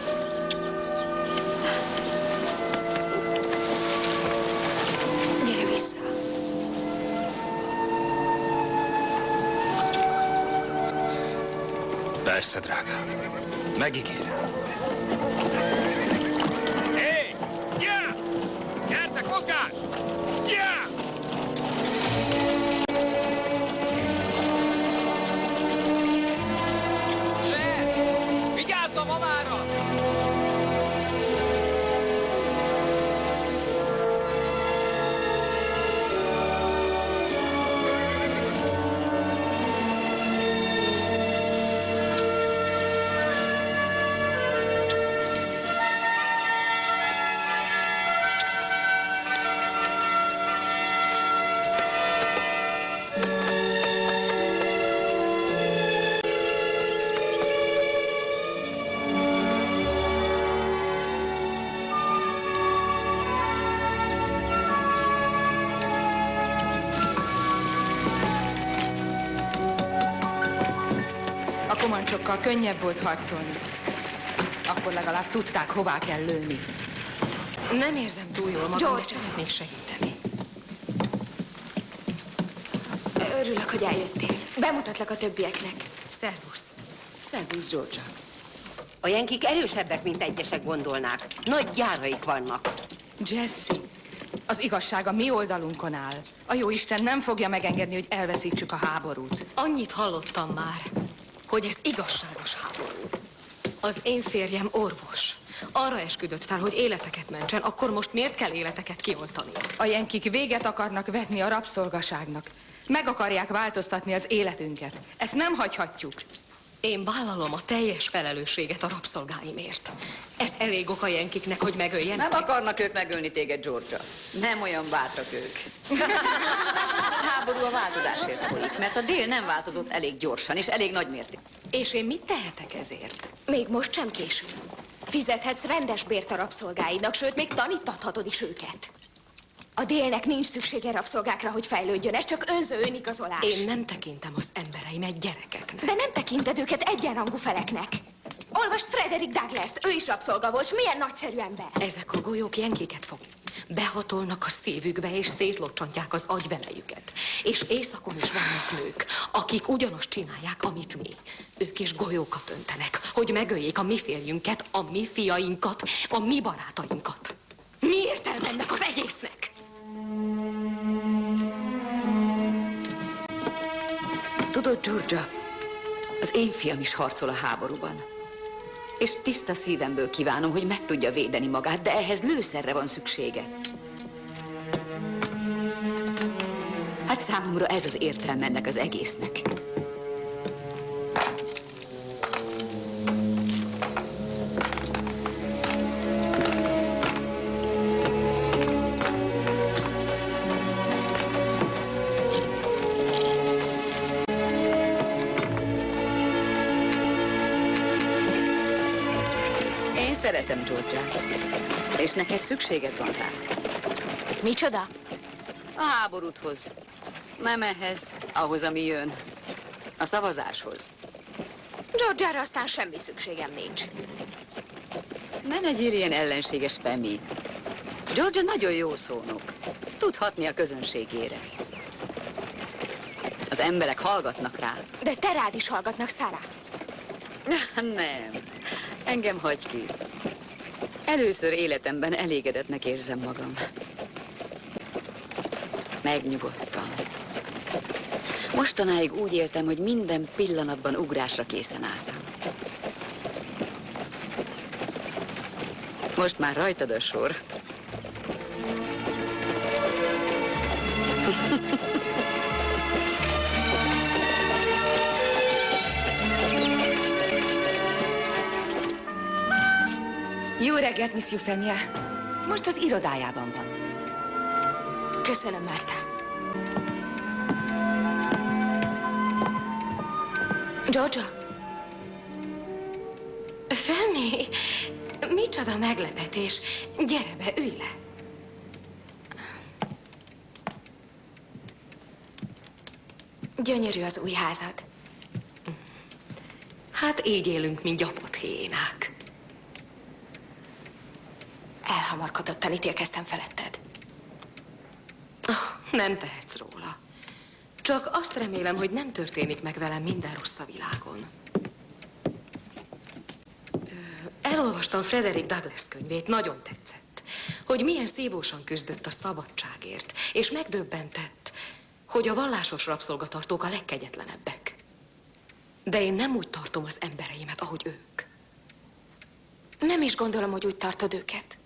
Gyere vissza. Persze, drágám. Megígérem. Hé! Gyere! Gyertek, mozgás! Gyere! Vigyázz a mamára! A komancsokkal könnyebb volt harcolni. Akkor legalább tudták, hová kell lőni. Nem érzem túl jól magam, George, de szeretnék segíteni. Örülök, hogy eljöttél. Bemutatlak a többieknek. Szervusz. Szervusz, Georgia. A jenkik erősebbek, mint egyesek gondolnák. Nagy gyáraik vannak. Jesse, az igazság a mi oldalunkon áll. A jóisten nem fogja megengedni, hogy elveszítsük a háborút. Annyit hallottam már, hogy ez igazságos háború. Az én férjem orvos. Arra esküdött fel, hogy életeket mentsen, akkor most miért kell életeket kioltani? A jenkik véget akarnak vetni a rabszolgaságnak. Meg akarják változtatni az életünket. Ezt nem hagyhatjuk. Én vállalom a teljes felelősséget a rabszolgáimért. Ez elég ok a jenkiknek, hogy megöljenek? Nem akarnak ők megölni téged, Georgia. Nem olyan bátrak ők. A háború a változásért folyik, mert a dél nem változott elég gyorsan és elég nagy mértékben. És én mit tehetek ezért? Még most sem késő. Fizethetsz rendes bért a rabszolgáidnak, sőt, még tanítathatod is őket. A délnek nincs szüksége rabszolgákra, hogy fejlődjön, ez csak önző önigazolás. Én nem tekintem az embereimet gyerekeknek. De nem tekinted őket egyenrangú feleknek. Olvasd Frederick Douglass-t, ő is rabszolga volt, s milyen nagyszerű ember. Ezek a golyók jenkiket fognak. Behatolnak a szívükbe, és szétlocsantják az agyvelejüket. És éjszakon is vannak nők, akik ugyanazt csinálják, amit mi. Ők is golyókat öntenek, hogy megöljék a mi férjünket, a mi fiainkat, a mi barátainkat. Mi értelme ennek az egésznek? Tudod, Georgia, az én fiam is harcol a háborúban. És tiszta szívemből kívánom, hogy meg tudja védeni magát, de ehhez lőszerre van szüksége. Ha Hát számomra ez az értelme ennek az egésznek. Én szeretem Georgia-t, és neked szükséged van rá. Micsoda? A háborúthoz. Nem ehhez, ahhoz, ami jön. A szavazáshoz. Georgia-ra aztán semmi szükségem nincs. Ne legyél ilyen ellenséges, Femi. Georgia nagyon jó szónok. Tud hatni a közönségére. Az emberek hallgatnak rá. De te rád is hallgatnak, Sarah. Nem. Engem hagy ki. Először életemben elégedetnek érzem magam. Megnyugodtam. Mostanáig úgy éltem, hogy minden pillanatban ugrásra készen álltam. Most már rajtad a sor. Jó reggelt, Miss Euphemia. Most az irodájában van. Köszönöm, Márta. Georgia? Femi, micsoda meglepetés. Gyere be, ülj le. Gyönyörű az új házad. Hát így élünk, mint gyapott hiénák. Elhamarkodottan ítélkeztem feletted. Oh, nem tehetsz róla. Csak azt remélem, hogy nem történik meg velem minden rossz a világon. Elolvastam Frederick Douglass könyvét, nagyon tetszett, hogy milyen szívósan küzdött a szabadságért, és megdöbbentett, hogy a vallásos rabszolgatartók a legkegyetlenebbek. De én nem úgy tartom az embereimet, ahogy ők. Nem is gondolom, hogy úgy tartod őket.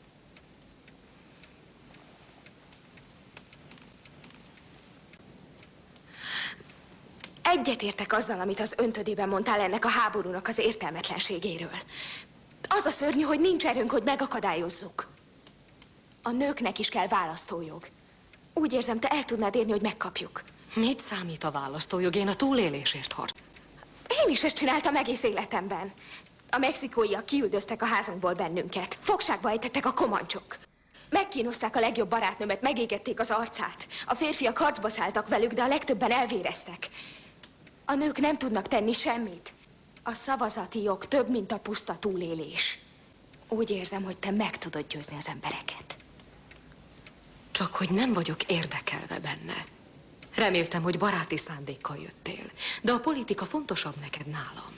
Egyetértek azzal, amit az öntödében mondtál ennek a háborúnak az értelmetlenségéről. Az a szörnyű, hogy nincs erőnk, hogy megakadályozzuk. A nőknek is kell választójog. Úgy érzem, te el tudnád érni, hogy megkapjuk. Mit számít a választójog? Én a túlélésért harc. Én is ezt csináltam egész életemben. A mexikóiak kiüldöztek a házunkból bennünket. Fogságba ejtettek a komancsok. Megkínozták a legjobb barátnőmet, megégették az arcát. A férfiak harcba szálltak velük, de a legtöbben elvéreztek. A nők nem tudnak tenni semmit. A szavazati jog több, mint a puszta túlélés. Úgy érzem, hogy te meg tudod győzni az embereket. Csak hogy nem vagyok érdekelve benne. Reméltem, hogy baráti szándékkal jöttél, de a politika fontosabb neked nálam.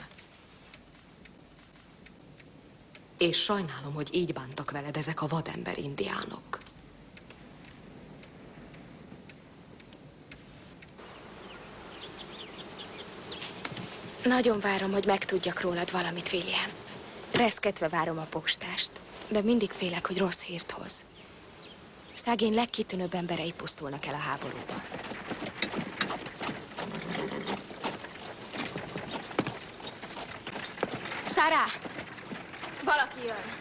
És sajnálom, hogy így bántak veled ezek a vadember indiánok. Nagyon várom, hogy megtudjak rólad valamit, William. Reszketve várom a postást, de mindig félek, hogy rossz hírt hoz. Szegény legkitűnőbb emberei pusztulnak el a háborúban. Sarah! Valaki jön.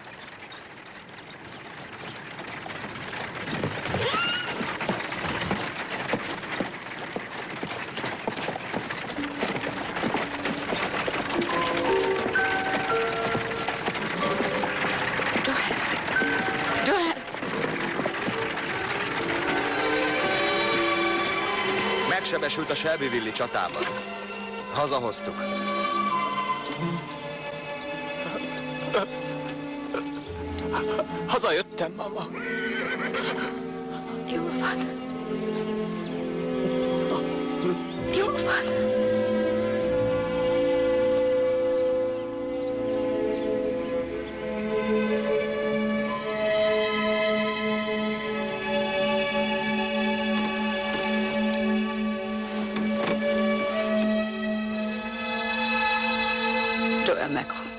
Megsebesült a Shelbyville-i csatában. Hazahoztuk. Hazajöttem, mama. Jól van. Jól van. Joel meghalt.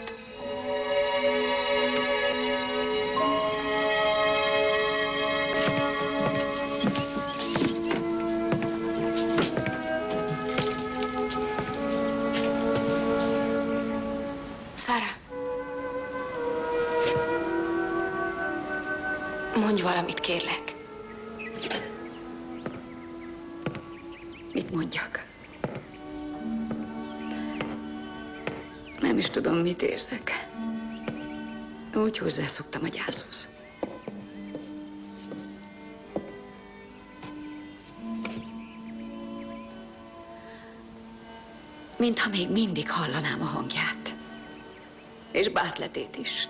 Mondj valamit, kérlek. Mit mondjak? Nem is tudom, mit érzek. Úgy hozzászoktam a gyászhoz. Mintha még mindig hallanám a hangját. És bátletét is.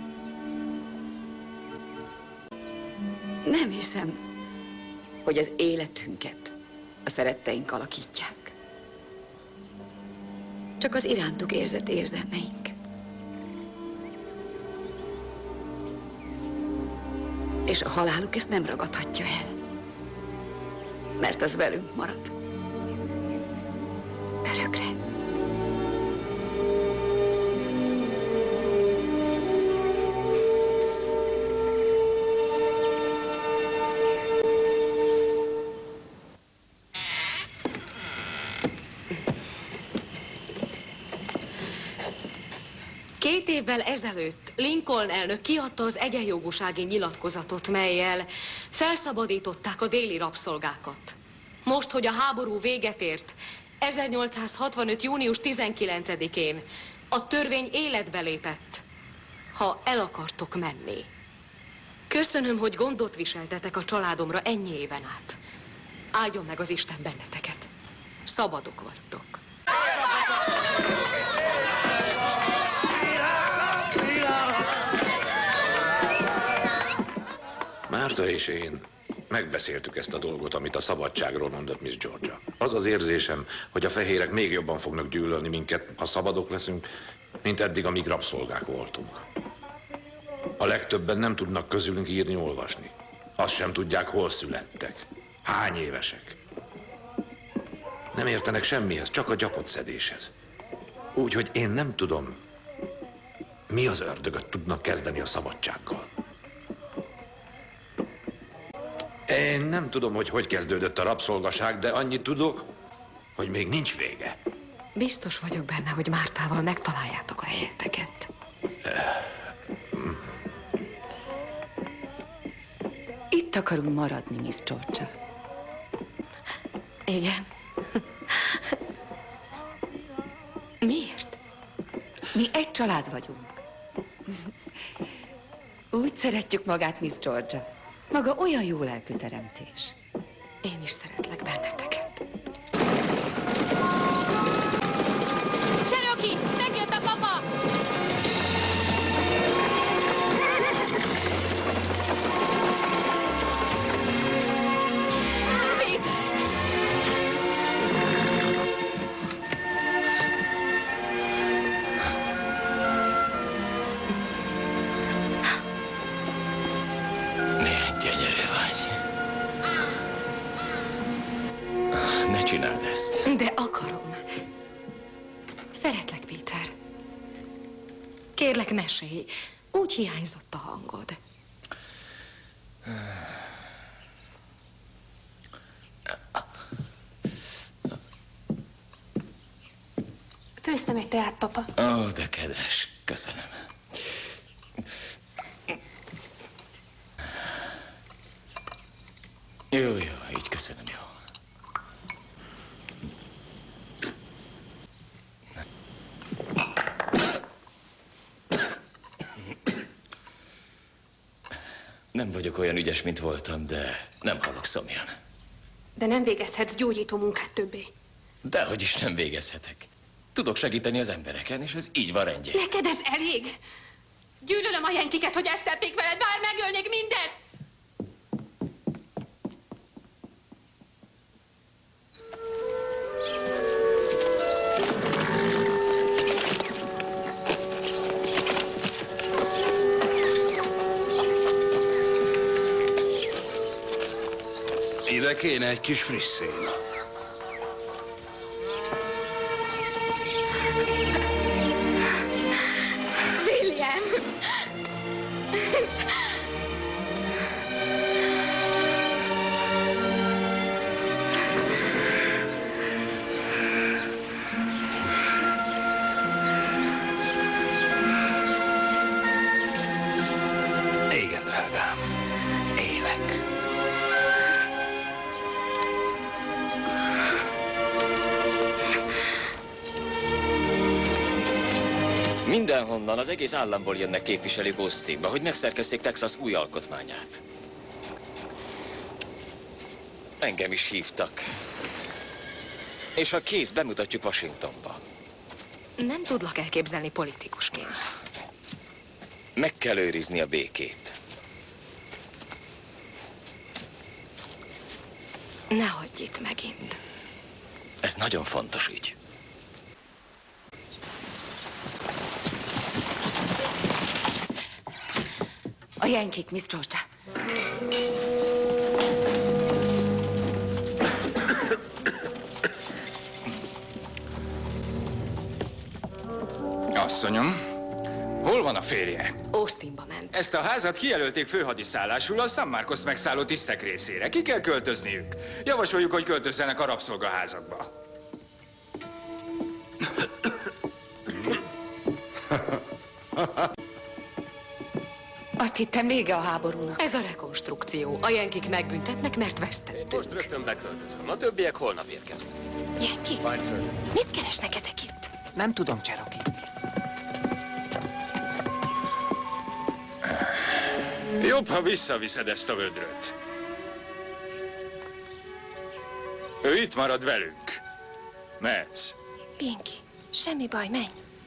Nem hiszem, hogy az életünket a szeretteink alakítják. Csak az irántuk érzett érzelmeink. És a haláluk ezt nem ragadhatja el. Mert az velünk marad. Örökre. Két évvel ezelőtt Lincoln elnök kiadta az egyenjogúsági nyilatkozatot, mellyel felszabadították a déli rabszolgákat. Most, hogy a háború véget ért, ezernyolcszázhatvanöt. június tizenkilencedikén a törvény életbe lépett, ha el akartok menni. Köszönöm, hogy gondot viseltetek a családomra ennyi éven át. Áldjon meg az Isten benneteket. Szabadok vagytok. Márta és én megbeszéltük ezt a dolgot, amit a szabadságról mondott Miss Georgia. Az az érzésem, hogy a fehérek még jobban fognak gyűlölni minket, ha szabadok leszünk, mint eddig, amíg rabszolgák voltunk. A legtöbben nem tudnak közülünk írni, olvasni. Azt sem tudják, hol születtek, hány évesek. Nem értenek semmihez, csak a gyapot szedéshez. Úgyhogy én nem tudom, mi az ördögöt tudnak kezdeni a szabadsággal. Én nem tudom, hogy hogy kezdődött a rabszolgaság, de annyit tudok, hogy még nincs vége. Biztos vagyok benne, hogy Mártával megtaláljátok a helyeteket. Itt akarunk maradni, Miss Georgia. Igen. Miért? Mi egy család vagyunk. Úgy szeretjük magát, Miss Georgia. Maga olyan jó lelkű teremtés. Én is szeretlek benneteket. Cherokee, megjött a papa! Peter! Milyen gyönyörű vagy. Ne csináld ezt. De akarom. Szeretlek, Péter. Kérlek, mesélj. Úgy hiányzott a hangod. Főztem egy teát, papa. Ó, de kedves. Köszönöm. Jó, jó, így köszönöm, jó. Nem vagyok olyan ügyes, mint voltam, de nem halok szomjan. De nem végezhetsz gyógyító munkát többé. Dehogy is nem végezhetek. Tudok segíteni az embereken, és ez így van rendjén. Neked ez elég? Gyűlölöm a jenkiket, hogy ezt tették veled, bár megölnék mindet! Ide kéne egy kis friss széna. William! Igen, drágám. Mindenhonnan, az egész államból jönnek képviselők Austinba, hogy megszerkezzék Texas új alkotmányát. Engem is hívtak. És ha kész, bemutatjuk Washingtonba. Nem tudlak elképzelni politikusként. Meg kell őrizni a békét. Ne hagyj itt megint. Ez nagyon fontos ügy. A Yankee-k, Miss Georgia. Asszonyom, hol van a férje? Austinba ment. Ezt a házat kijelölték főhadiszállásul a San Marcos megszálló tisztek részére. Ki kell költözniük. Javasoljuk, hogy költözzenek a rabszolgaházakba. Azt hittem vége a háborúnak. Ez a rekonstrukció. A jenkik megbüntetnek, mert vesztettünk. Most rögtön beköltözöm. A többiek holnap érkeznek. Yankee? Mit keresnek ezek itt? Nem tudom, Cherokee. Jobb, ha visszaviszed ezt a vödröt. Ő itt marad velünk. Mehetsz. Pinky, semmi baj, menj.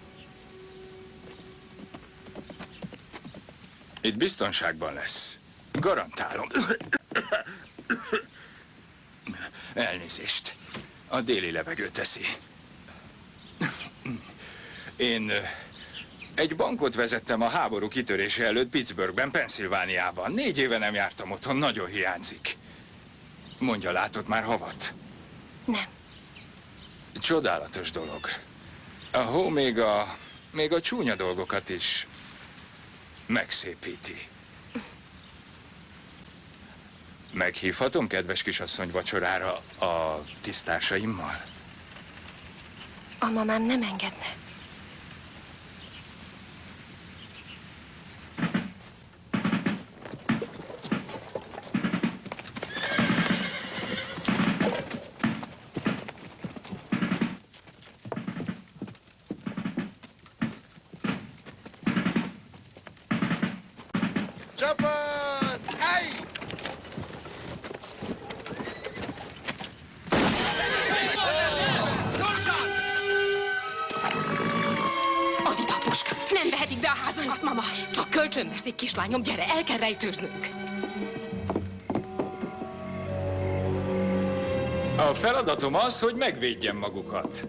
Itt biztonságban lesz. Garantálom. Elnézést. A déli levegő teszi. Én egy bankot vezettem a háború kitörése előtt Pittsburghben, Pennsylvániában. Négy éve nem jártam otthon, nagyon hiányzik. Mondja, látott már havat? Nem. Csodálatos dolog. A hó még a, még a csúnya dolgokat is megszépíti. Meghívhatom, kedves kisasszony, vacsorára a tisztársaimmal? A mamám nem engedne. Csapat! Állj! Add ide a puskát! Nem vehetik be a házunkat, mama! Csak kölcsön veszik, kislányom, gyere, el kell rejtőznünk! A feladatom az, hogy megvédjem magukat.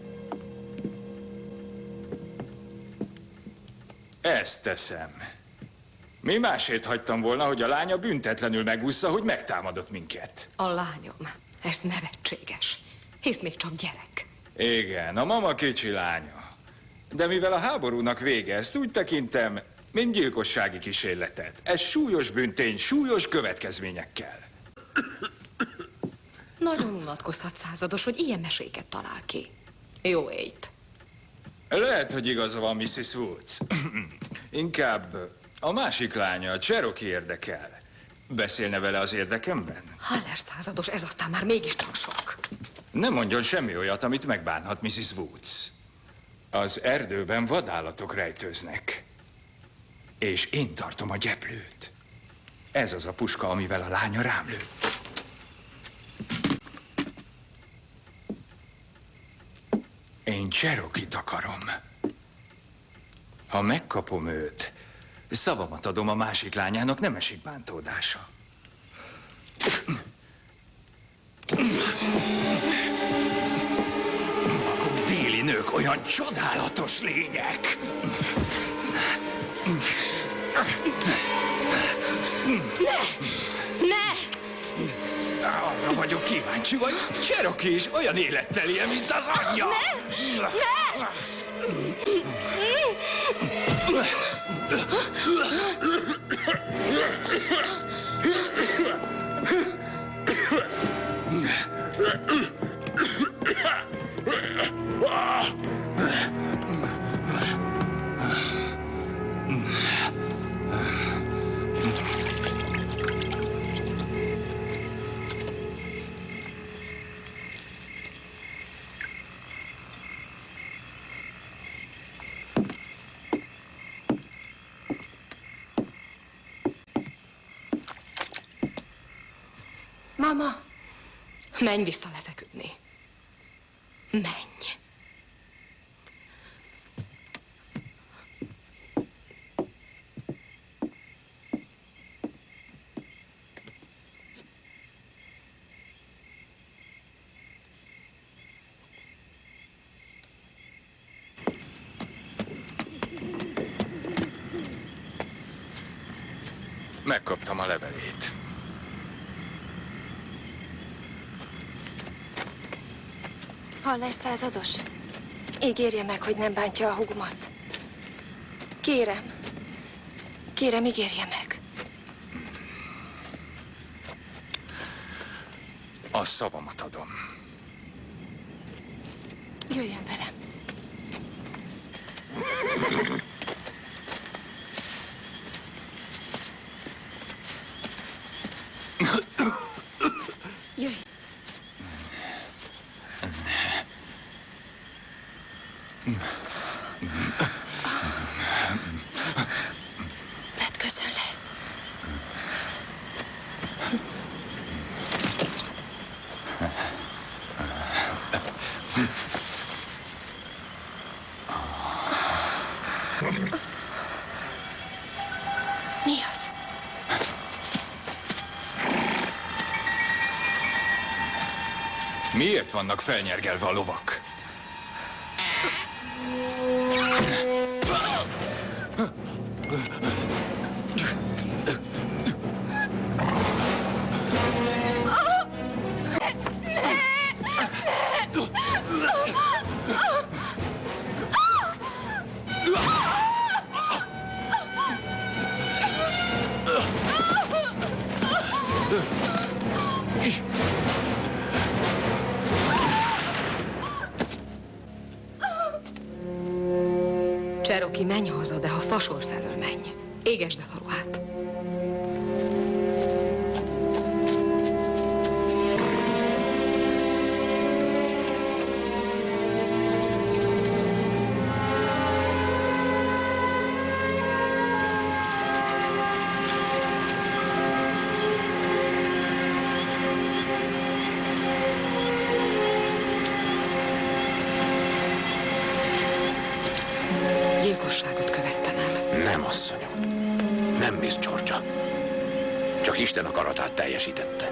Ezt teszem. Mi másét hagytam volna, hogy a lánya büntetlenül megúszza, hogy megtámadott minket. A lányom, ez nevetséges. Hisz még csak gyerek. Igen, a mama kicsi lánya. De mivel a háborúnak vége, ezt úgy tekintem, mint gyilkossági kísérletet. Ez súlyos büntény, súlyos következményekkel. Nagyon unatkozhat, százados, hogy ilyen meséket talál ki. Jó éjt. Lehet, hogy igaza van, missus Woods. Inkább a másik lánya, a Cherokee érdekel. Beszélne vele az érdekemben? Haller, százados, ez aztán már mégiscsak sok. Nem mondjon semmi olyat, amit megbánhat, missus Woods. Az erdőben vadállatok rejtőznek. És én tartom a gyeplőt. Ez az a puska, amivel a lánya rám lőtt. Én Cherokee-t akarom. Ha megkapom őt, szavamat adom a másik lányának, nem esik bántódása. Maguk déli nők olyan csodálatos lények. Ne! Ne! Arra vagyok kíváncsi, hogy Cherokee is olyan élettel él, mint az anyja. Ne! Ne! Mama! Menj vissza lefeküdni. Menj. Megkaptam a levelét. Hallás, százados? Ígérje meg, hogy nem bántja a húgomat. Kérem. Kérem, ígérje meg. A szavamat adom. Jöjjön velem. Jöjj. Vetközön le. Mi az? Miért vannak felnyergelve a lovak? Cherokee, menj haza, de ha fasor felől menj. Égesd el a ruhát. Gyilkosságot követtem el. Nem, asszonyom. Nem Miss Georgia. Csak Isten akaratát teljesítette.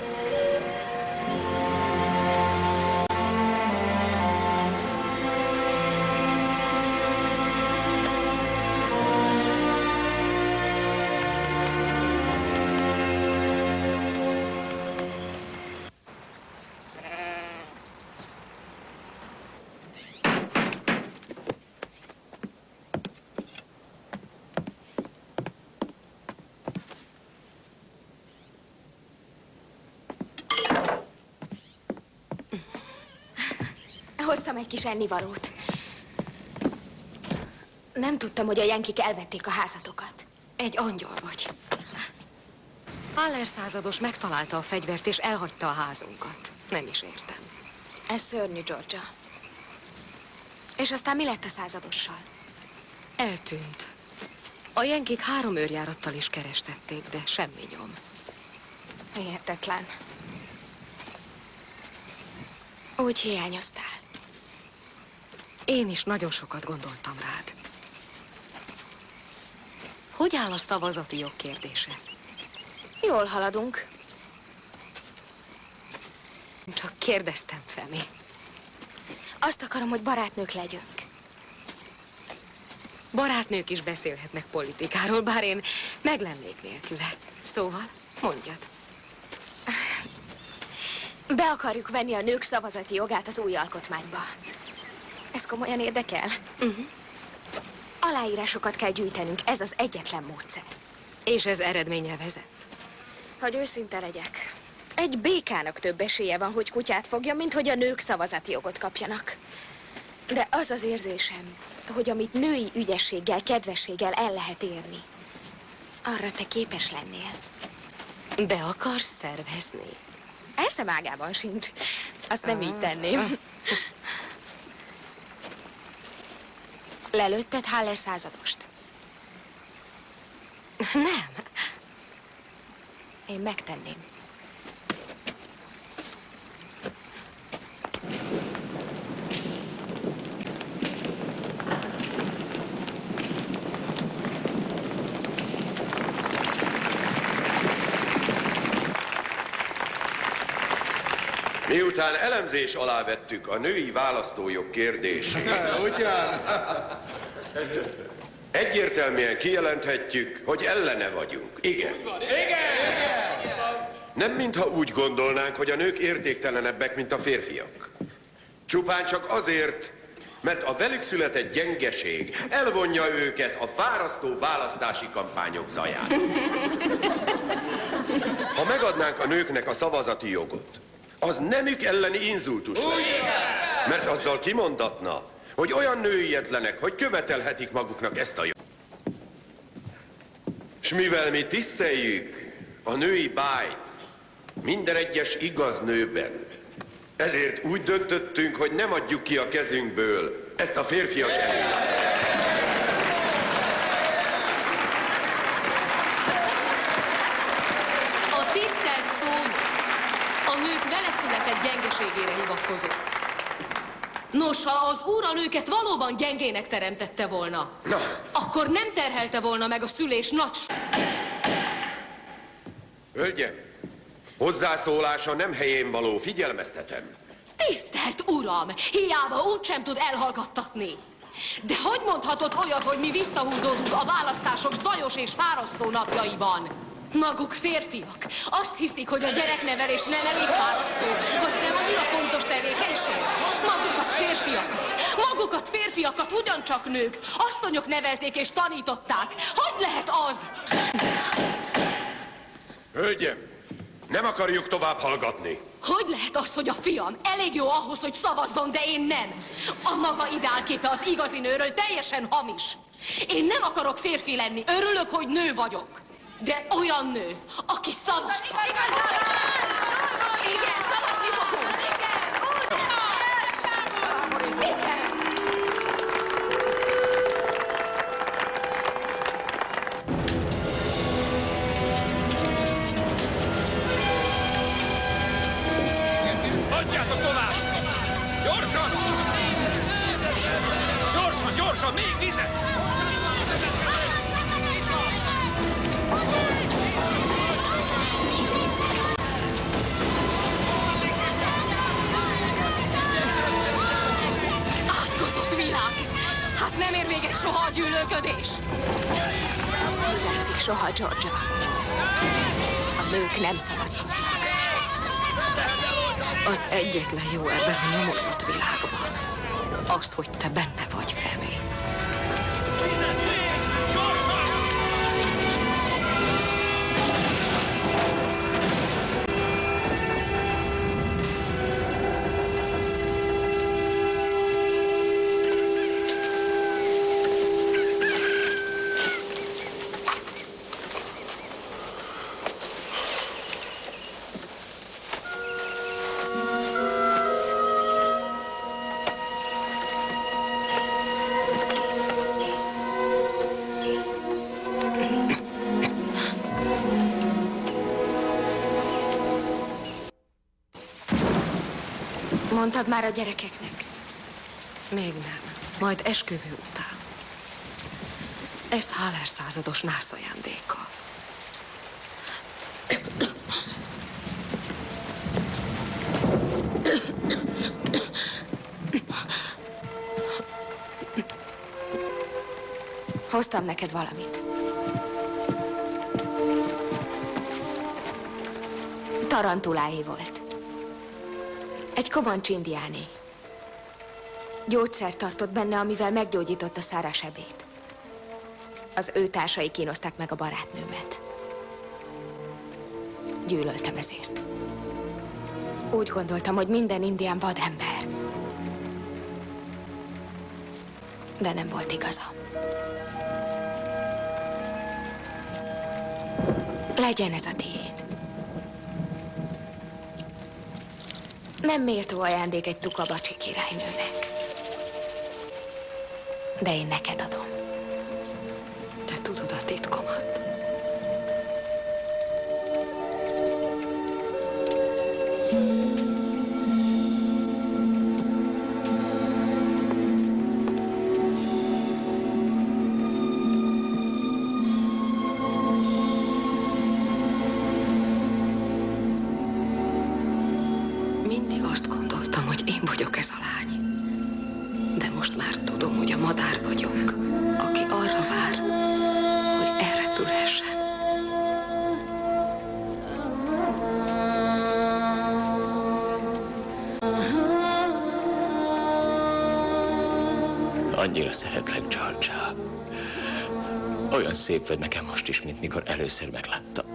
Hoztam egy kis ennivalót. Nem tudtam, hogy a jenkik elvették a házatokat. Egy angyal vagy. Haller százados megtalálta a fegyvert, és elhagyta a házunkat. Nem is értem. Ez szörnyű, Georgia. És aztán mi lett a századossal? Eltűnt. A jenkik három őrjárattal is kerestették, de semmi nyom. Hihetetlen. Úgy hiányoztál. Én is nagyon sokat gondoltam rád. Hogy áll a szavazati jog kérdése? Jól haladunk. Csak kérdeztem, Femi. Azt akarom, hogy barátnők legyünk. Barátnők is beszélhetnek politikáról, bár én meg lennék nélküle. Szóval, mondjad. Be akarjuk venni a nők szavazati jogát az új alkotmányba. Ez komolyan érdekel? Uh-huh. Aláírásokat kell gyűjtenünk, ez az egyetlen módszer. És ez eredményre vezet? Hogy őszinte legyek, egy békának több esélye van, hogy kutyát fogja, mint hogy a nők szavazati jogot kapjanak. De az az érzésem, hogy amit női ügyességgel, kedvességgel el lehet érni, arra te képes lennél. Be akarsz szervezni? Eszem ágában sincs. Azt nem ah. így tenném. Lelőtted Haller századost? Nem. Én megtenném. Miután elemzés alá vettük a női választójog kérdését, Ugyan? egyértelműen kijelenthetjük, hogy ellene vagyunk. Igen. Igen! Nem mintha úgy gondolnánk, hogy a nők értéktelenebbek, mint a férfiak. Csupán csak azért, mert a velük született gyengeség elvonja őket a fárasztó választási kampányok zaján. Ha megadnánk a nőknek a szavazati jogot, az nemük elleni inzultus lenne. Mert azzal kimondatna, hogy olyan nőietlenek, hogy követelhetik maguknak ezt a jogot. S mivel mi tiszteljük a női bájt minden egyes igaz nőben, ezért úgy döntöttünk, hogy nem adjuk ki a kezünkből ezt a férfias előnyt. A tisztelt szó a nők vele született gyengeségére hivatkozott. Nos, ha az Úr a nőket valóban gyengének teremtette volna, Na. akkor nem terhelte volna meg a szülés nagy... Hölgyem, hozzászólása nem helyén való, figyelmeztetem. Tisztelt Uram, hiába úgysem tud elhallgattatni. De hogy mondhatod olyat, hogy mi visszahúzódunk a választások zajos és fárasztó napjaiban? Maguk férfiak. Azt hiszik, hogy a gyereknevelés nem elég fárasztó, vagy nem annyira fontos tevékenység. Magukat férfiakat, magukat férfiakat ugyancsak nők, asszonyok nevelték és tanították. Hogy lehet az? Hölgyem, nem akarjuk tovább hallgatni. Hogy lehet az, hogy a fiam elég jó ahhoz, hogy szavazzon, de én nem? A maga ideálképe az igazi nőről teljesen hamis. Én nem akarok férfi lenni, örülök, hogy nő vagyok. De olyan nő, aki szavazhat. Igen, szavazni fogunk. Igen. Igen. Hagyjátok tovább! Gyorsan! Gyorsan, gyorsan, még vizet! Átkozott világ! Hát nem ér véget soha a gyűlölködés! Mi látszik soha, Georgia? A nők nem szavazhatnak. Az egyetlen jó ebben a nyomorult világban az, hogy te benne vagy, Femi. Mondtad már a gyerekeknek? Még nem. Majd esküvő után. Ez Haller százados nász ajándéka. Hoztam neked valamit. Tarantuláé volt. Egy komancs indiáné. Gyógyszert tartott benne, amivel meggyógyította Szára sebét. Az ő társai kínozták meg a barátnőmet. Gyűlöltem ezért. Úgy gondoltam, hogy minden indián vadember. De nem volt igazam. Legyen ez a tiéd. Nem méltó ajándék egy tukabacsi királynőnek. De én neked adom. Te tudod a titkomat. Annyira szeretlek, Georgia. Olyan szép vagy nekem most is, mint mikor először megláttam.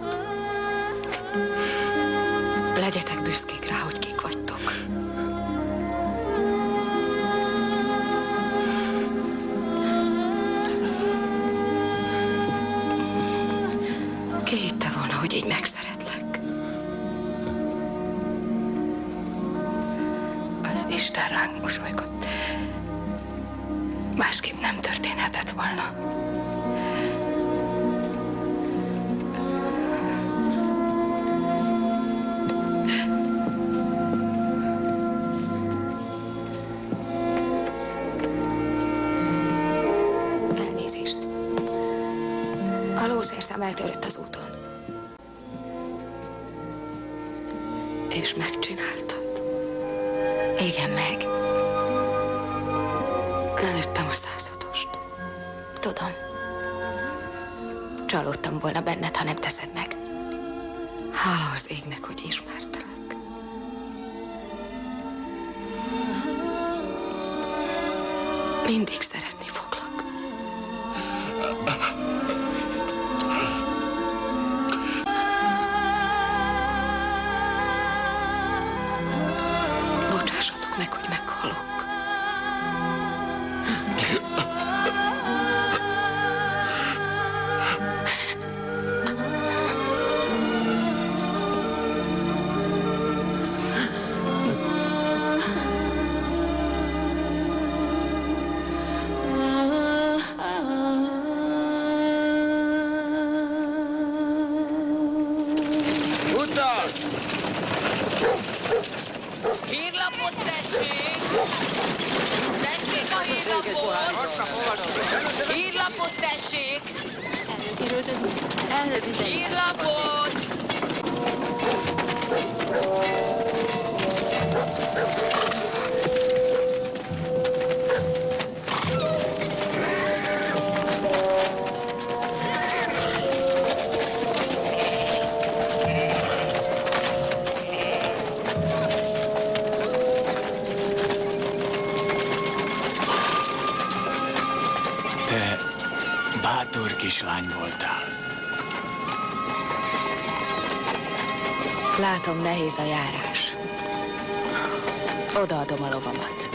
Legyetek büszkék rá, hogy kik vagytok. Ki hitte volna, hogy így megszeretlek? Az Isten ránk mosolygott. Másképp nem történhetett volna. Elnézést. A lószerszám eltörött az úton. És megcsináltad? Igen, meg. Lelőttem a századost. Tudom. Csalódtam volna benned, ha nem teszed meg. Hála az égnek, hogy ismertelek. Mindig szeretni foglak. Bocsássatok meg, hogy meghalok. Hírlapot tessék! Tessék a hírlapot! Hírlapot tessék! Hírlapot! Te bátor kislány voltál. Látom, nehéz a járás. Odaadom a lovamat.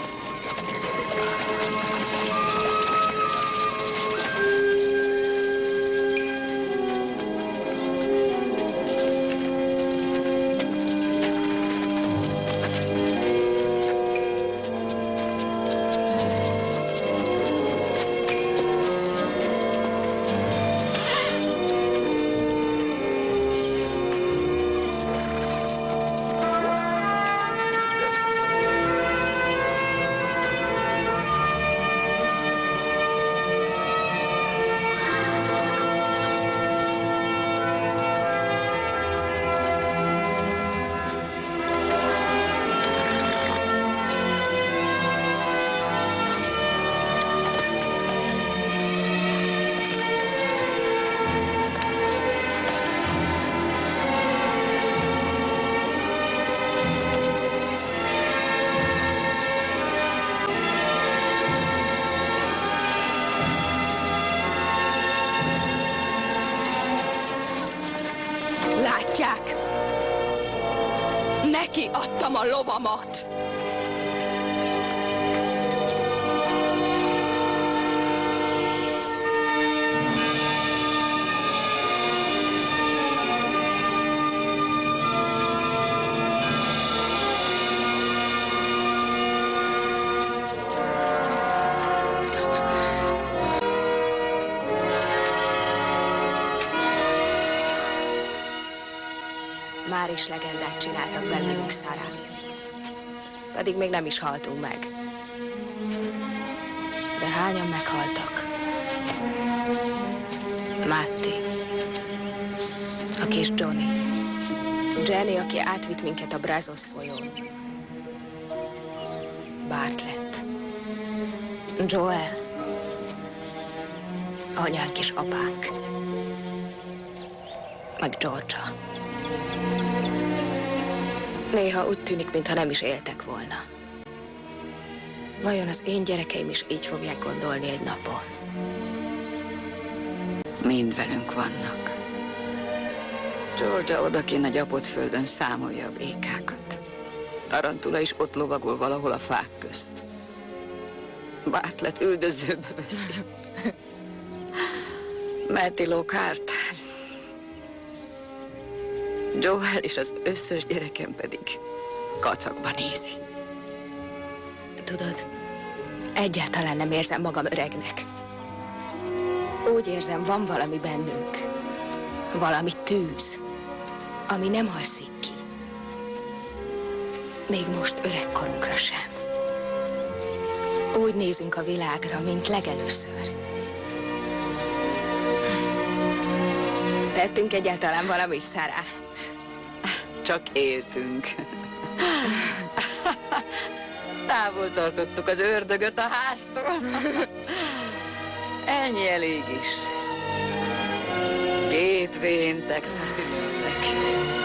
Látják? Neki adtam a lovamat. Már is legendát csináltak belőlünk, Sarah. Pedig még nem is haltunk meg. De hányan meghaltak? Matti. A kis Johnny. Jenny, aki átvitt minket a Brazos folyón. Bartlett. Joel. Anyánk és apánk. Meg Georgia. Néha úgy tűnik, mintha nem is éltek volna. Vajon az én gyerekeim is így fogják gondolni egy napon? Mind velünk vannak. Georgia odakinn a gyapott földön számolja a békákat. Tarantula is ott lovagol valahol a fák közt. Bartlett üldözőbe veszi. Matty Lockhart. Joel és az összes gyerekem pedig kacagba nézi. Tudod, egyáltalán nem érzem magam öregnek. Úgy érzem, van valami bennünk. Valami tűz, ami nem alszik ki. Még most öregkorunkra sem. Úgy nézünk a világra, mint legelőször. Tettünk egyáltalán valamit, Sarah? Csak éltünk. Távol tartottuk az ördögöt a háztól. Ennyi elég is. Két vén texasi ünnepek.